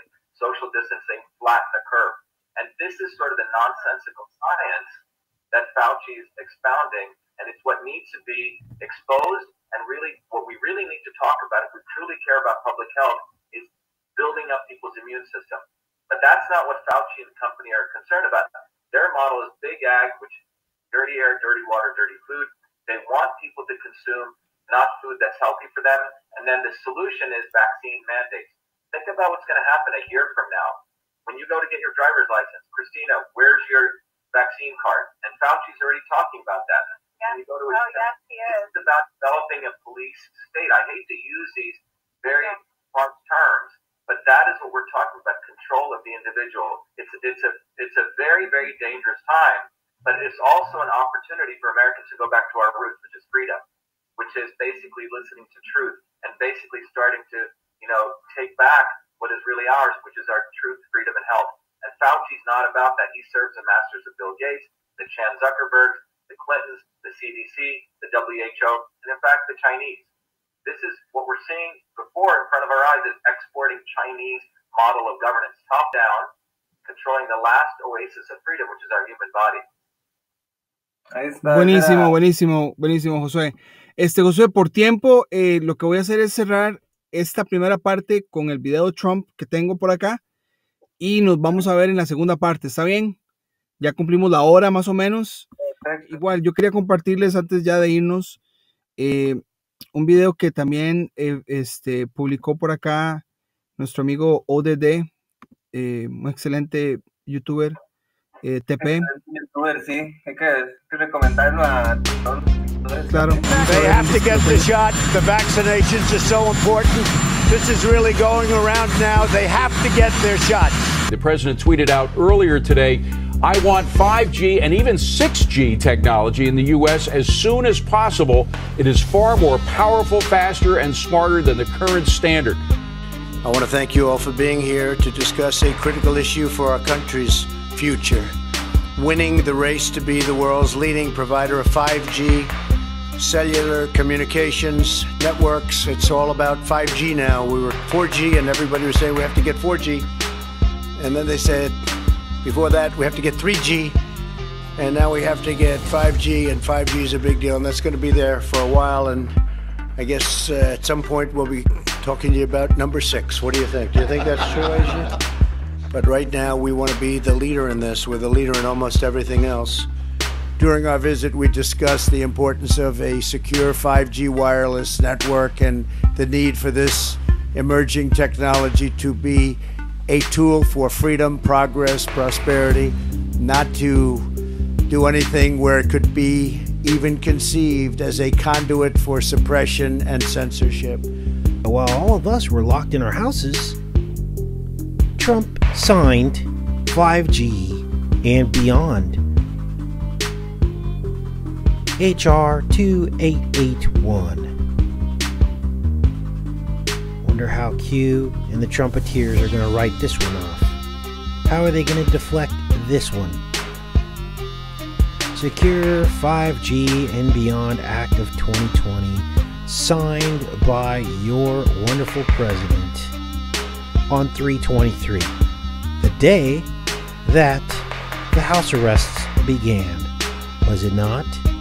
flatten the curve. And this is sort of the nonsensical science that Fauci is expounding, and it's what needs to be exposed. And really, what we really need to talk about, if we truly care about public health, is building up people's immune system. But that's not what Fauci and the company are concerned about. Their model is big ag, which is dirty air, dirty water, dirty food. They want people to consume not food that's healthy for them. And then the solution is vaccine mandates. Think about what's going to happen a year from now. When you go to get your driver's license, Christina, where's your vaccine card? And Fauci's already talking about that. Yes. You go to yes, he is. It's about developing a police state. I hate to use these very blunt terms, but that is what we're talking about, control of the individual. It's a very, very dangerous time, but it's also an opportunity for Americans to go back to our roots, which is freedom, which is basically listening to truth and basically starting to, take back what is really ours, which is our truth, freedom, and health. And Fauci's not about that. He serves the masters of Bill Gates, the Chan Zuckerbergs, the Clintons, the CDC, the WHO, and in fact, the Chinese. This is what we're seeing before in front of our eyes, is exporting Chinese model of governance, top down, controlling the last oasis of freedom, which is our human body. Buenísimo, Josué. Josué, por tiempo, lo que voy a hacer es cerrar esta primera parte con el video de Trump que tengo por acá y nos vamos a ver en la segunda parte. ¿Está bien? Ya cumplimos la hora más o menos. Perfecto. Igual, yo quería compartirles antes ya de irnos un video que también publicó por acá nuestro amigo ODD, un excelente youtuber, TP. YouTuber, sí, hay que recomendarlo a todos. Claro. They have to get the shot. The vaccinations are so important. This is really going around now. They have to get their shots. The president tweeted out earlier today, I want 5G and even 6G technology in the U.S. as soon as possible. It is far more powerful, faster, and smarter than the current standard. I want to thank you all for being here to discuss a critical issue for our country's future. Winning the race to be the world's leading provider of 5G, cellular communications networks. It's all about 5G now. We were 4G and everybody was saying we have to get 4G. And then they said, before that, we have to get 3G. And now we have to get 5G, and 5G is a big deal. And that's going to be there for a while. And I guess at some point we'll be talking to you about number 6. What do you think? Do you think that's true, Asia? But right now we want to be the leader in this. We're the leader in almost everything else. During our visit, we discussed the importance of a secure 5G wireless network and the need for this emerging technology to be a tool for freedom, progress, prosperity, not to do anything where it could be even conceived as a conduit for suppression and censorship. While all of us were locked in our houses, Trump signed 5G and beyond. H.R. 2881. Wonder how Q and the Trumpeteers are going to write this one off. How are they going to deflect this one? Secure 5G and Beyond Act of 2020, signed by your wonderful president on 3/23, the day that the house arrests began. Was it not?